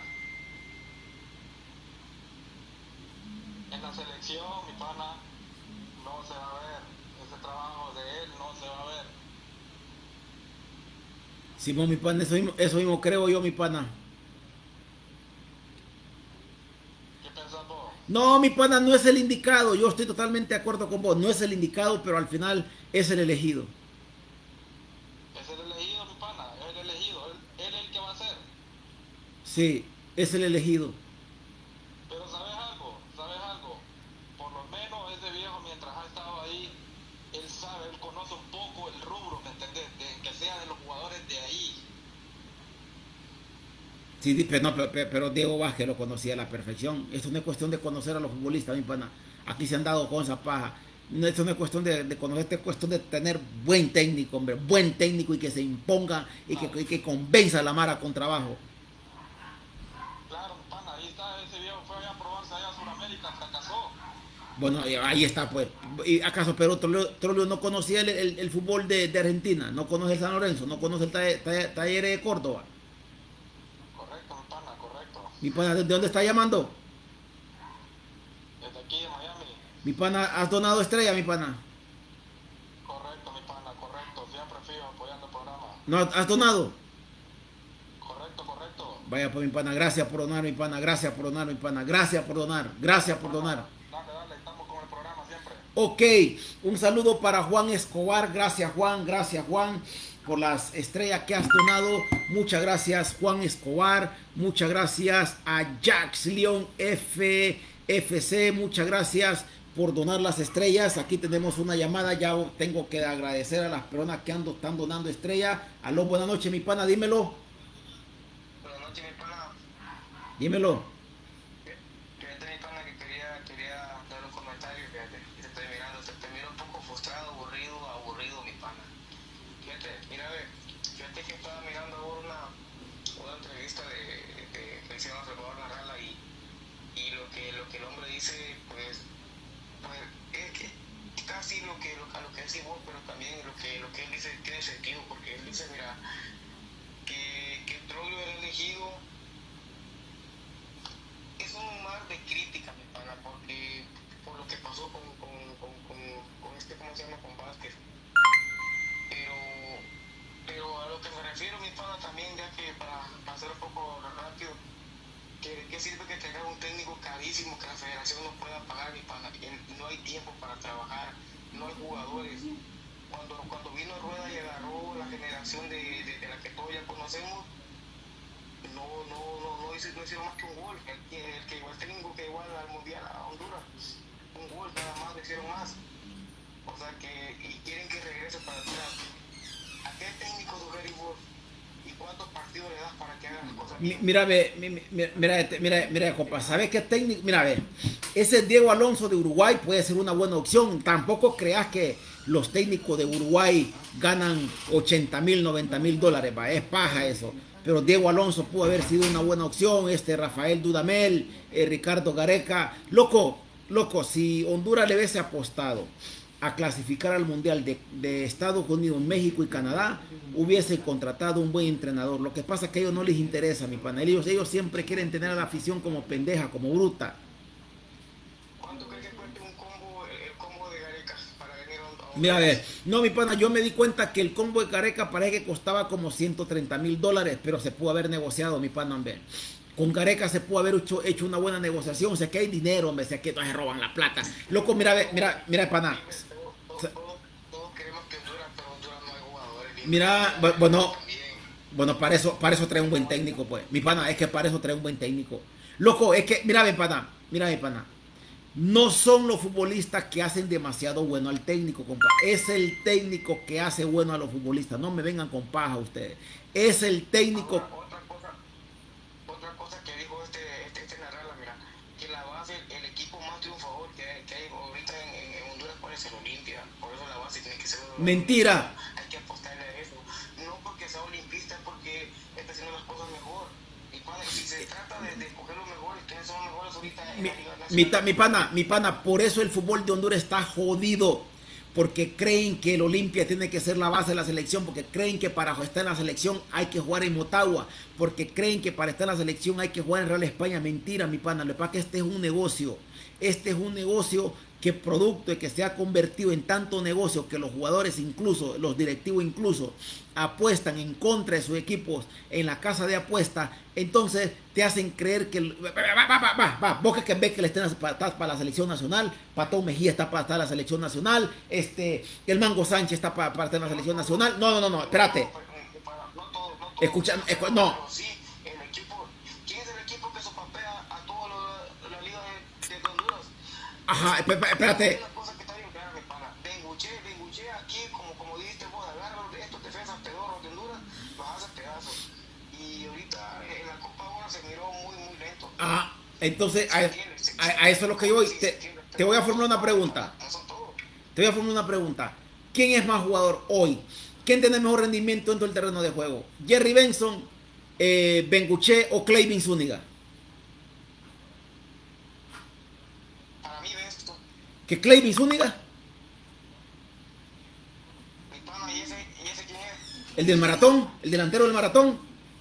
En la selección, mi pana, no se va a ver. Ese trabajo de él no se va a ver. Simón, mi pana, eso mismo, eso mismo creo yo, mi pana. ¿Qué pensás vos? No, mi pana, no es el indicado. Yo estoy totalmente de acuerdo con vos. No es el indicado, pero al final es el elegido. Es el elegido, mi pana, es el elegido. Él, él es el que va a ser. Sí, es el elegido. Pero ¿sabes algo? ¿Sabes algo? Por lo menos ese viejo, mientras ha estado ahí, él sabe, él conoce un poco el rubro, ¿me entendés? De, que sea de los jugadores de ahí. Sí, pero, no, pero, pero Diego Vázquez lo conocía a la perfección. Esto no es cuestión de conocer a los futbolistas, mi pana. Aquí se han dado con esa paja. No, esto no es cuestión de, de conocer, esto es cuestión de tener buen técnico, hombre. Buen técnico y que se imponga y que, y que convenza a la mara con trabajo. Claro, mi pana, ahí está, ese viejo fue allá a probarse allá a Sudamérica, fracasó. Bueno, ahí está, pues. ¿Y acaso Pedro Troglio no conocía el, el, el fútbol de, de Argentina? ¿No conoce el San Lorenzo? ¿No conoce el Talleres taller de Córdoba? Correcto, mi pana, correcto. Mi pana, ¿de dónde está llamando? Desde aquí de Miami. Mi pana, ¿has donado estrella, mi pana? Correcto, mi pana, correcto. Siempre fijo apoyando el programa. ¿No has donado? Correcto, correcto. Vaya, pues, mi pana, gracias por donar, mi pana, gracias por donar, mi pana, gracias por donar, gracias por donar. Dale, dale, estamos con el programa siempre. Ok, un saludo para Juan Escobar, gracias Juan, gracias Juan por las estrellas que has donado, muchas gracias Juan Escobar, muchas gracias a Jax León F F C, muchas gracias por donar las estrellas. Aquí tenemos una llamada, ya tengo que agradecer a las personas que ando, están donando estrellas. Aló, buenas noches mi pana, dímelo. Buenas noches, mi pana. Dímelo. Fíjate, mi pana, que quería, quería dar un comentario, fíjate. Te estoy mirando, te, te miro un poco frustrado, aburrido, aburrido, mi pana. Fíjate, mira, ve, fíjate que estaba mirando ahora una, una entrevista de, de, que hicieron a Salvador Narrala y, y lo que lo que el hombre dice, pues, pues es que casi lo que lo, a lo que decís vos, pero también lo que lo que él dice tiene sentido, porque él dice, mira, que, que Troglio era elegido es un mar de crítica, mi pana, porque por lo que pasó con, con, con, con, con este, ¿cómo se llama? Con Vázquez. Pero, pero a lo que me refiero, mi pana, también, ya que para, para hacer un poco rápido, que, que sirve que tenga un técnico carísimo que la federación no pueda pagar, mi pana. No hay tiempo para trabajar, no hay jugadores. Cuando, cuando vino Rueda y agarró la generación de, de, de la que todos ya conocemos, no, no, no, no, hizo, no hicieron más que un gol. El, el que igual técnico que igual al Mundial a Honduras, un gol nada más, le hicieron más. O sea que, y quieren que regrese para atrás. ¿A qué técnico sugerís vos? ¿Y cuántos partidos le das para que haga las cosas bien? Mira, ve, mira, mira, mira, mira, compa, ¿sabes qué técnico? Mira, ve, ese Diego Alonso de Uruguay puede ser una buena opción. Tampoco creas que los técnicos de Uruguay ganan ochenta mil, noventa mil dólares, va, es paja eso. Pero Diego Alonso pudo haber sido una buena opción, este Rafael Dudamel, eh, Ricardo Gareca. Loco, loco, si Honduras le hubiese apostado a clasificar al Mundial de, de Estados Unidos, México y Canadá, hubiese contratado un buen entrenador. Lo que pasa es que a ellos no les interesa, mi pana. Ellos, ellos siempre quieren tener a la afición como pendeja, como bruta. ¿Cuánto crees que cueste un combo, el, el combo de Gareca para venir a Honduras? Mira, a ver, no, mi pana, yo me di cuenta que el combo de Gareca parece que costaba como ciento treinta mil dólares, pero se pudo haber negociado, mi pana, hombre. Con Gareca se pudo haber hecho, hecho una buena negociación. O sea, que hay dinero, hombre, o sea, que no se roban la plata. Loco, mira, mira, mira, pana. Todos, todos, todos queremos que Honduras, pero Honduras no hay jugadores. Mira, bu- bueno, bueno, para eso, para eso trae un buen técnico, pues. Mi pana, es que para eso trae un buen técnico. Loco, es que, mira, mi pana, mira, mi pana. No son los futbolistas que hacen demasiado bueno al técnico, compa. Es el técnico que hace bueno a los futbolistas. No me vengan con paja ustedes. Es el técnico. Ahora, otra cosa, otra cosa que dijo este, este, este Narrala, mira, que la base, el equipo más triunfador que hay, que hay ahorita en, en, en Honduras, ¿cuál es? El Olimpia. Por eso la base tiene que ser un- Mentira. Hay que apostarle a eso. No porque sea olimpista, es porque está haciendo las cosas mejor. Y padre, si se trata de, de escoger los mejores, ¿quiénes son los mejores ahorita en Mi, la Liga mi, Nacional? ta- mi pana, mi pana, por eso el fútbol de Honduras está jodido. Porque creen que el Olimpia tiene que ser la base de la selección. Porque creen que para estar en la selección hay que jugar en Motagua. Porque creen que para estar en la selección hay que jugar en Real España. Mentira, mi pana. Lo que pasa es que este es un negocio. Este es un negocio que producto de que se ha convertido en tanto negocio que los jugadores incluso, los directivos incluso, apuestan en contra de sus equipos en la casa de apuestas. Entonces te hacen creer que va, va, va, va, va. Vos que ves que le estén para, para la selección nacional, Patón Mejía está para estar en la selección nacional, este el Mango Sánchez está para, para estar en la selección nacional. No, no, no, no, espérate. No todo, no todo. Escucha, escu- no. Pero sí, el equipo, ¿quién es el equipo que sopapea a toda la, la liga de, de Honduras? Ajá, espé- espé- espérate. Hay una cosa que está bien clara, mi pana. Benguche, Benguche aquí, como, como dijiste vos, agarra estos defensas pedorros de Honduras, los hace pedazos. Y ahorita en la Copa ahora se miró muy, muy lento. Ajá, entonces a, a- a eso es lo que yo voy. Te, te voy a formular una pregunta. No son todos. Te voy a formular una pregunta. ¿Quién es más jugador hoy? ¿Quién tiene mejor rendimiento dentro del terreno de juego? ¿Jerry Benson, eh, Benguche o Clayvin Zúñiga? Para mí, ves esto, ¿Que Clayvin Zúñiga? mi pana, ¿y ese, ¿y ese quién es? ¿El del maratón? ¿El delantero del maratón?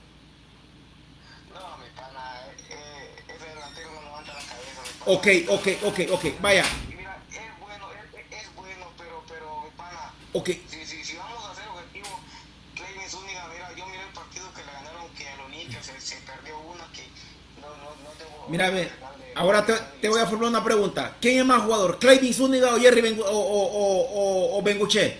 No, mi pana, eh, ese delantero no levanta la cabeza, mi pana. Ok, ok, ok, ok. Vaya. Y mira, es bueno, es, es bueno, pero, pero, mi pana, Ok. si, si, si vamos a hacer objetivo, Clayvin Zúñiga, mira, yo miré el partido que le ganaron, que al Olimpia se, se perdió una, que no, no, no tengo... Mira, ve. Ahora te, te voy a formular una pregunta. ¿Quién es más jugador? ¿Clayvin Zúñiga o Jerry Bengu- o, o, o, o, o Benguche?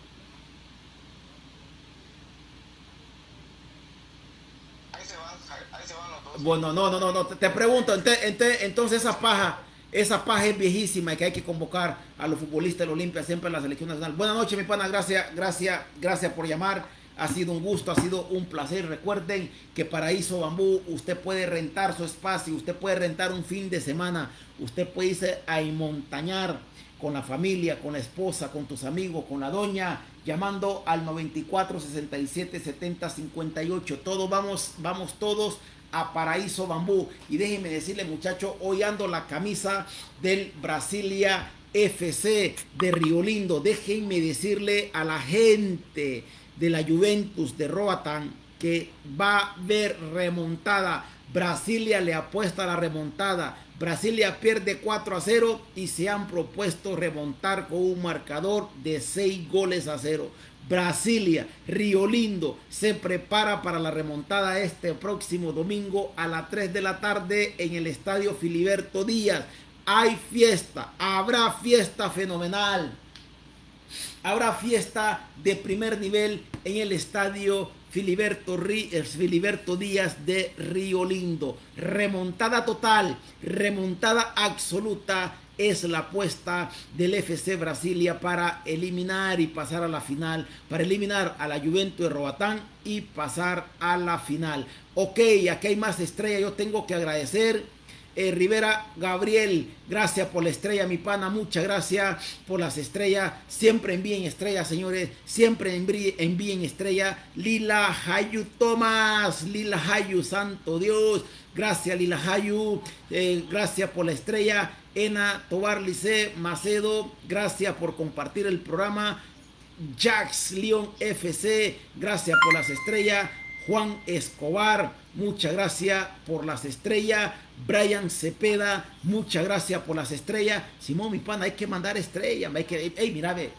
Ahí se van, ahí, ahí se van los dos. Bueno, no, no, no, no. Te, te pregunto, ente- ente- entonces esa paja, esa paja es viejísima y que hay que convocar a los futbolistas del Olimpia siempre en la selección nacional. Buenas noches, mi pana, gracias, gracias, gracias por llamar. Ha sido un gusto, ha sido un placer. Recuerden que Paraíso Bambú, usted puede rentar su espacio, usted puede rentar un fin de semana, usted puede irse a montañar con la familia, con la esposa, con tus amigos, con la doña, llamando al noventa y cuatro, sesenta y siete, setenta, cincuenta y ocho. Todos vamos, vamos todos a Paraíso Bambú. Y déjenme decirle, muchachos, hoy ando la camisa del Brasilia F C de Río Lindo. Déjenme decirle a la gente de la Juventus de Roatán que va a haber remontada. Brasilia le apuesta a la remontada. Brasilia pierde cuatro a cero y se han propuesto remontar con un marcador de seis goles a cero. Brasilia, Río Lindo se prepara para la remontada este próximo domingo a las tres de la tarde en el estadio Filiberto Díaz. Hay fiesta, habrá fiesta fenomenal. Habrá fiesta de primer nivel en el estadio Filiberto, Filiberto Díaz de Río Lindo. Remontada total, remontada absoluta es la apuesta del F C Brasilia para eliminar y pasar a la final, para eliminar a la Juventus de Roatán y pasar a la final. Ok, aquí hay más estrellas. Yo tengo que agradecer Eh, Rivera Gabriel, gracias por la estrella, mi pana, muchas gracias por las estrellas. Siempre envíen estrellas, señores, siempre envíen, envíen estrellas. Lila Hayu Tomás, Lila Hayu, santo Dios, gracias Lila Hayu, eh, gracias por la estrella. Ena Tobar Lice Macedo, gracias por compartir el programa. Jax León F C, gracias por las estrellas. Juan Escobar, muchas gracias por las estrellas. Brian Cepeda, muchas gracias por las estrellas. Simón, mi pana, hay que mandar estrellas. Hay que, hey, mira, ve.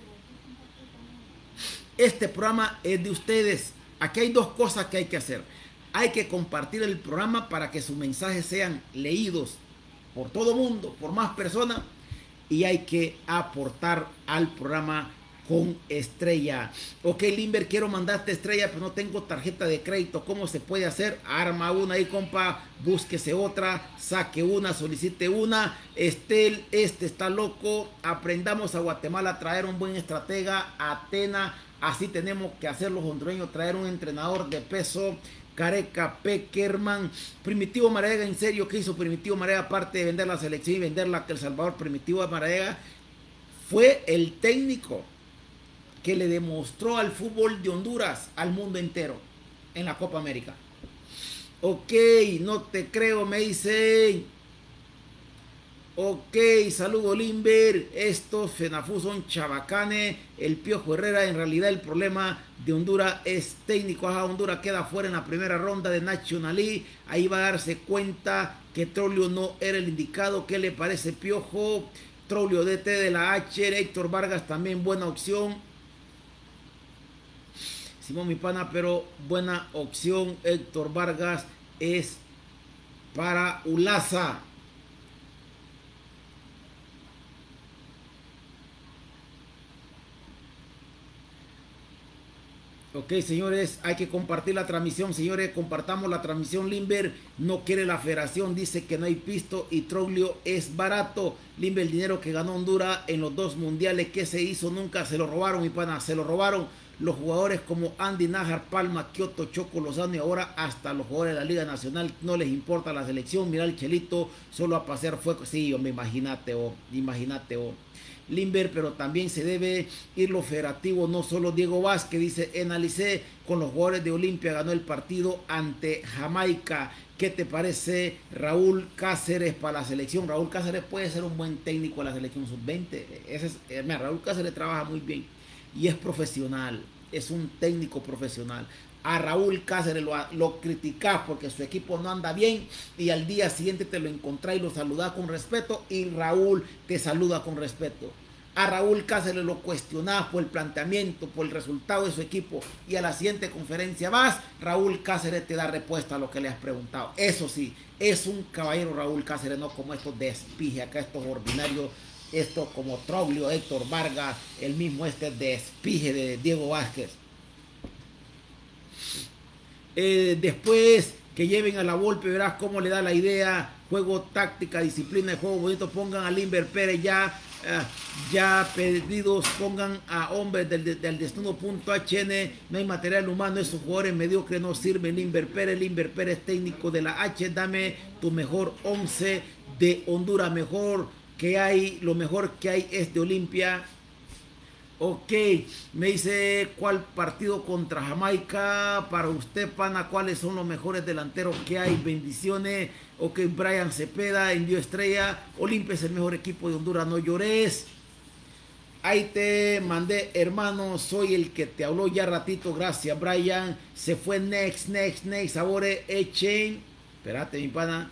Este programa es de ustedes. Aquí hay dos cosas que hay que hacer. Hay que compartir el programa para que sus mensajes sean leídos por todo el mundo, por más personas. Y hay que aportar al programa con estrella. Ok, Limber, quiero mandarte estrella, pero no tengo tarjeta de crédito. ¿Cómo se puede hacer? Arma una ahí, compa. Búsquese otra, saque una, solicite una. Estel, este está loco. Aprendamos a Guatemala a traer un buen estratega. Atena, así tenemos que hacer los hondureños, traer un entrenador de peso. Careca Peckerman. Primitivo Marega, en serio, ¿qué hizo Primitivo Marega? Aparte de vender la selección y venderla que El Salvador, Primitivo Marega fue el técnico que le demostró al fútbol de Honduras al mundo entero en la Copa América. Ok, no te creo, me dicen. Ok, saludo Limber. Estos FENAFU son chabacanes. El Piojo Herrera, en realidad el problema de Honduras es técnico. Ajá, Honduras queda fuera en la primera ronda de National League. Ahí va a darse cuenta que Troglio no era el indicado. ¿Qué le parece, Piojo? Troglio D T de la H. Héctor Vargas también buena opción. Simón, mi pana, pero buena opción. Héctor Vargas es para Ulaza. Ok, señores, hay que compartir la transmisión. Señores, compartamos la transmisión. Limber no quiere la federación, dice que no hay pisto y Troglio es barato. Limber, el dinero que ganó Honduras en los dos mundiales, ¿qué se hizo? Nunca se lo robaron, mi pana, se lo robaron los jugadores como Andy Najar, Palma, Kioto, Choco, Lozano y ahora hasta los jugadores de la Liga Nacional no les importa la selección. Mira el Chelito, solo a pasear fuego. Sí, hombre, imagínate, oh, imagínate, oh. Limber, pero también se debe ir lo federativo, no solo Diego Vázquez, dice Enalice, con los jugadores de Olimpia ganó el partido ante Jamaica. ¿Qué te parece Raúl Cáceres para la selección? Raúl Cáceres puede ser un buen técnico de la selección sub veinte. Ese es, eh, mira, Raúl Cáceres trabaja muy bien y es profesional, es un técnico profesional. A Raúl Cáceres lo, lo criticás porque su equipo no anda bien y al día siguiente te lo encontrás y lo saludás con respeto y Raúl te saluda con respeto. A Raúl Cáceres lo cuestionás por el planteamiento, por el resultado de su equipo y a la siguiente conferencia vas, Raúl Cáceres te da respuesta a lo que le has preguntado. Eso sí, es un caballero Raúl Cáceres, no como estos despije acá, estos ordinarios, estos como Troglio, Héctor Vargas, el mismo este despije de Diego Vázquez. Eh, después que lleven a la Volpe, verás cómo le da la idea, juego, táctica, disciplina de juego bonito. Pongan a Limber Pérez ya. Ah, ya pedidos, pongan a hombres del, del destino.hn. No hay material humano, esos jugadores mediocres no sirven. Limber Pérez, Limber Pérez, técnico de la H. Dame tu mejor once de Honduras. Mejor que hay, lo mejor que hay es de Olimpia. Ok, me dice cuál partido contra Jamaica para usted, pana, cuáles son los mejores delanteros que hay. Bendiciones. Ok, Brian Cepeda, Indio Estrella. Olimpia es el mejor equipo de Honduras, no llores. Ahí te mandé, hermano, soy el que te habló ya ratito. Gracias, Brian. Se fue next, next, next. Sabore, echen. Espérate, mi pana.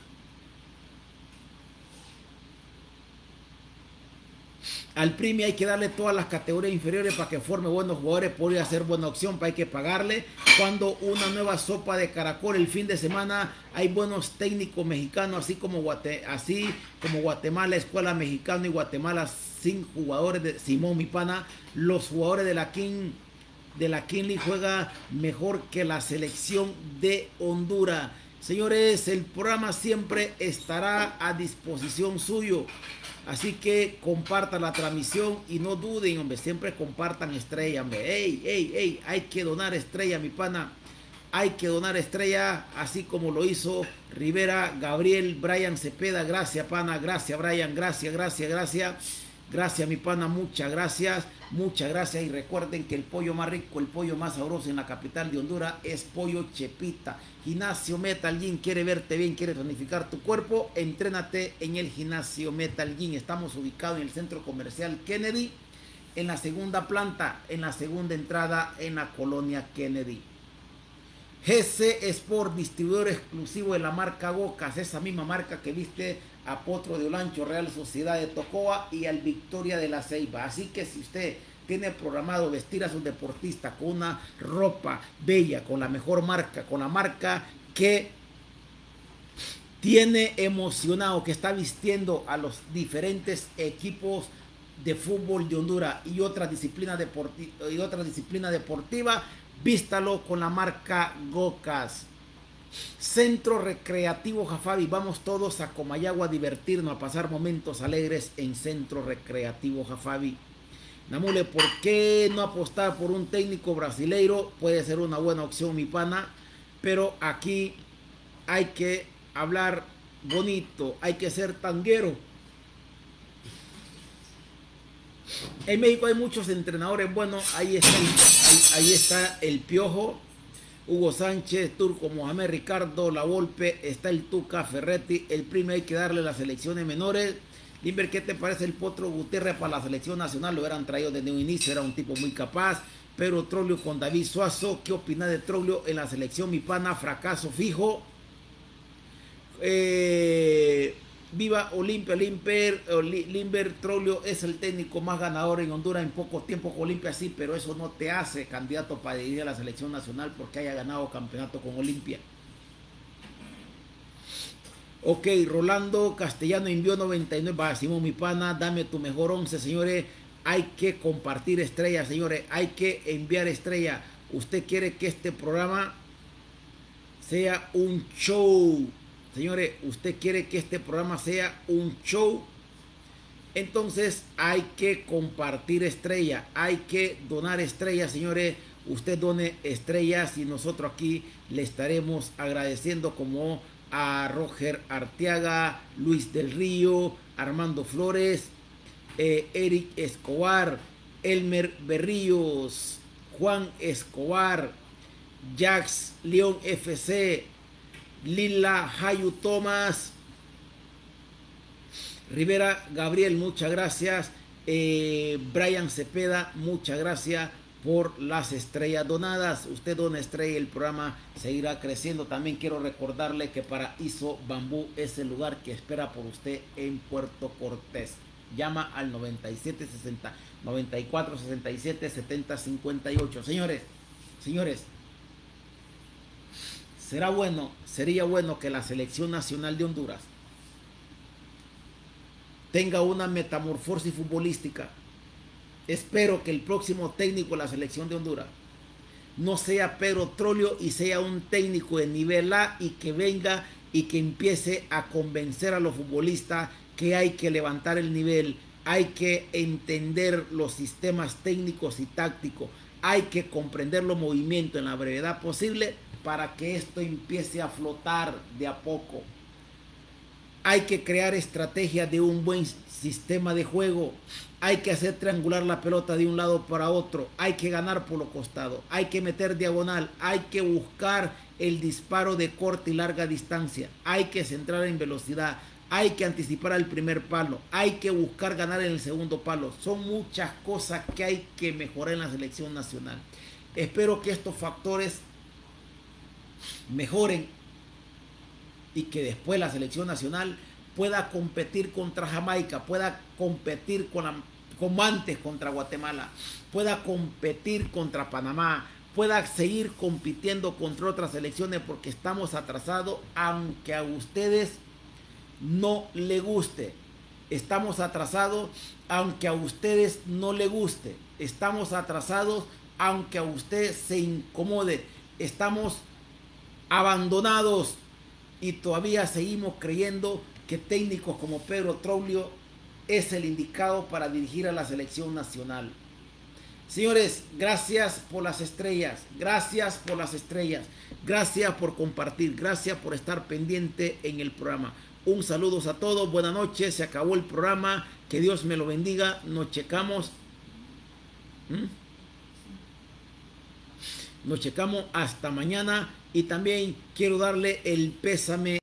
Al Primi hay que darle todas las categorías inferiores para que forme buenos jugadores. Podría ser buena opción, pero hay que pagarle. Cuando una nueva sopa de caracol el fin de semana, hay buenos técnicos mexicanos, así como, Guate, así como Guatemala, Escuela Mexicana y Guatemala, sin jugadores de Simón, mi pana. Los jugadores de la King, de la King League juega mejor que la selección de Honduras. Señores, el programa siempre estará a disposición suyo. Así que compartan la transmisión y no duden, hombre, siempre compartan estrella, hombre. Ey, ey, ey, hay que donar estrella, mi pana. Hay que donar estrella, así como lo hizo Rivera, Gabriel, Brian Cepeda. Gracias, pana, gracias, Brian, gracias, gracias, gracias. Gracias, mi pana, muchas gracias, muchas gracias. Y recuerden que el pollo más rico, el pollo más sabroso en la capital de Honduras es Pollo Chepita. Gimnasio Metal Gym, quiere verte bien, quiere tonificar tu cuerpo, entrénate en el Gimnasio Metal Gym. Estamos ubicados en el Centro Comercial Kennedy, en la segunda planta, en la segunda entrada en la colonia Kennedy. G C Sport, distribuidor exclusivo de la marca Gocas, esa misma marca que viste a Potro de Olancho, Real Sociedad de Tocoa y al Victoria de la Ceiba. Así que si usted tiene programado vestir a sus deportistas con una ropa bella, con la mejor marca, con la marca que tiene emocionado, que está vistiendo a los diferentes equipos de fútbol de Honduras y otras disciplinas deporti- y otra disciplina deportiva, vístalo con la marca Gocas. Centro Recreativo Jafavi, vamos todos a Comayagua a divertirnos, a pasar momentos alegres en Centro Recreativo Jafavi. Namule, ¿por qué no apostar por un técnico brasileiro? Puede ser una buena opción, mi pana, pero aquí hay que hablar bonito, hay que ser tanguero. En México hay muchos entrenadores buenos. Ahí está el, ahí está el Piojo, Hugo Sánchez, Turco Mohamed, Ricardo La Volpe, está el Tuca Ferretti. El Primi hay que darle las selecciones menores. Limber, ¿qué te parece el Potro Gutiérrez para la selección nacional? Lo hubieran traído desde un inicio, era un tipo muy capaz. Pero Troglio con David Suazo, ¿qué opinas de Troglio en la selección? Mi pana, fracaso fijo. Eh... Viva Olimpia, Limber, Limber Troglio es el técnico más ganador en Honduras en poco tiempo con Olimpia, sí, pero eso no te hace candidato para dirigir a la selección nacional porque haya ganado campeonato con Olimpia. Ok, Rolando Castellano envió noventa y nueve, va, Simón, mi pana, dame tu mejor once, señores. Hay que compartir estrellas, señores, hay que enviar estrella. Usted quiere que este programa sea un show. Señores, usted quiere que este programa sea un show, entonces hay que compartir estrella, hay que donar estrellas, señores. Usted done estrellas y nosotros aquí le estaremos agradeciendo, como a Roger Arteaga, Luis del Río, Armando Flores, eh, Eric Escobar, Elmer Berríos, Juan Escobar, Jax León F C, Lila Hayu Tomás, Rivera Gabriel, muchas gracias. eh, Brian Cepeda, muchas gracias por las estrellas donadas. Usted dona estrella, el programa seguirá creciendo. También quiero recordarle que para Iso Bambú es el lugar que espera por usted en Puerto Cortés. Llama al noventa y siete sesenta, noventa y cuatro sesenta y siete, setenta cincuenta y ocho. Señores, señores, será bueno, sería bueno que la selección nacional de Honduras tenga una metamorfosis futbolística. Espero que el próximo técnico de la selección de Honduras no sea Pedro Troglio y sea un técnico de nivel A, y que venga y que empiece a convencer a los futbolistas que hay que levantar el nivel, hay que entender los sistemas técnicos y tácticos, hay que comprender los movimientos en la brevedad posible para que esto empiece a flotar de a poco. Hay que crear estrategias de un buen sistema de juego. Hay que hacer triangular la pelota de un lado para otro. Hay que ganar por los costados. Hay que meter diagonal. Hay que buscar el disparo de corta y larga distancia. Hay que centrar en velocidad. Hay que anticipar al primer palo. Hay que buscar ganar en el segundo palo. Son muchas cosas que hay que mejorar en la selección nacional. Espero que estos factores mejoren y que después la selección nacional pueda competir contra Jamaica, pueda competir con la, como antes contra Guatemala, pueda competir contra Panamá, pueda seguir compitiendo contra otras selecciones, porque estamos atrasados, aunque a ustedes no le guste. Estamos atrasados aunque a ustedes no le guste. Estamos atrasados aunque a usted se incomode. Estamos abandonados y todavía seguimos creyendo que técnicos como Pedro Troglio es el indicado para dirigir a la selección nacional. Señores, gracias por las estrellas, gracias por las estrellas, gracias por compartir, gracias por estar pendiente en el programa. Un saludo a todos, buenas noches, se acabó el programa, que Dios me lo bendiga, nos checamos. ¿Mm? Nos checamos hasta mañana y también quiero darle el pésame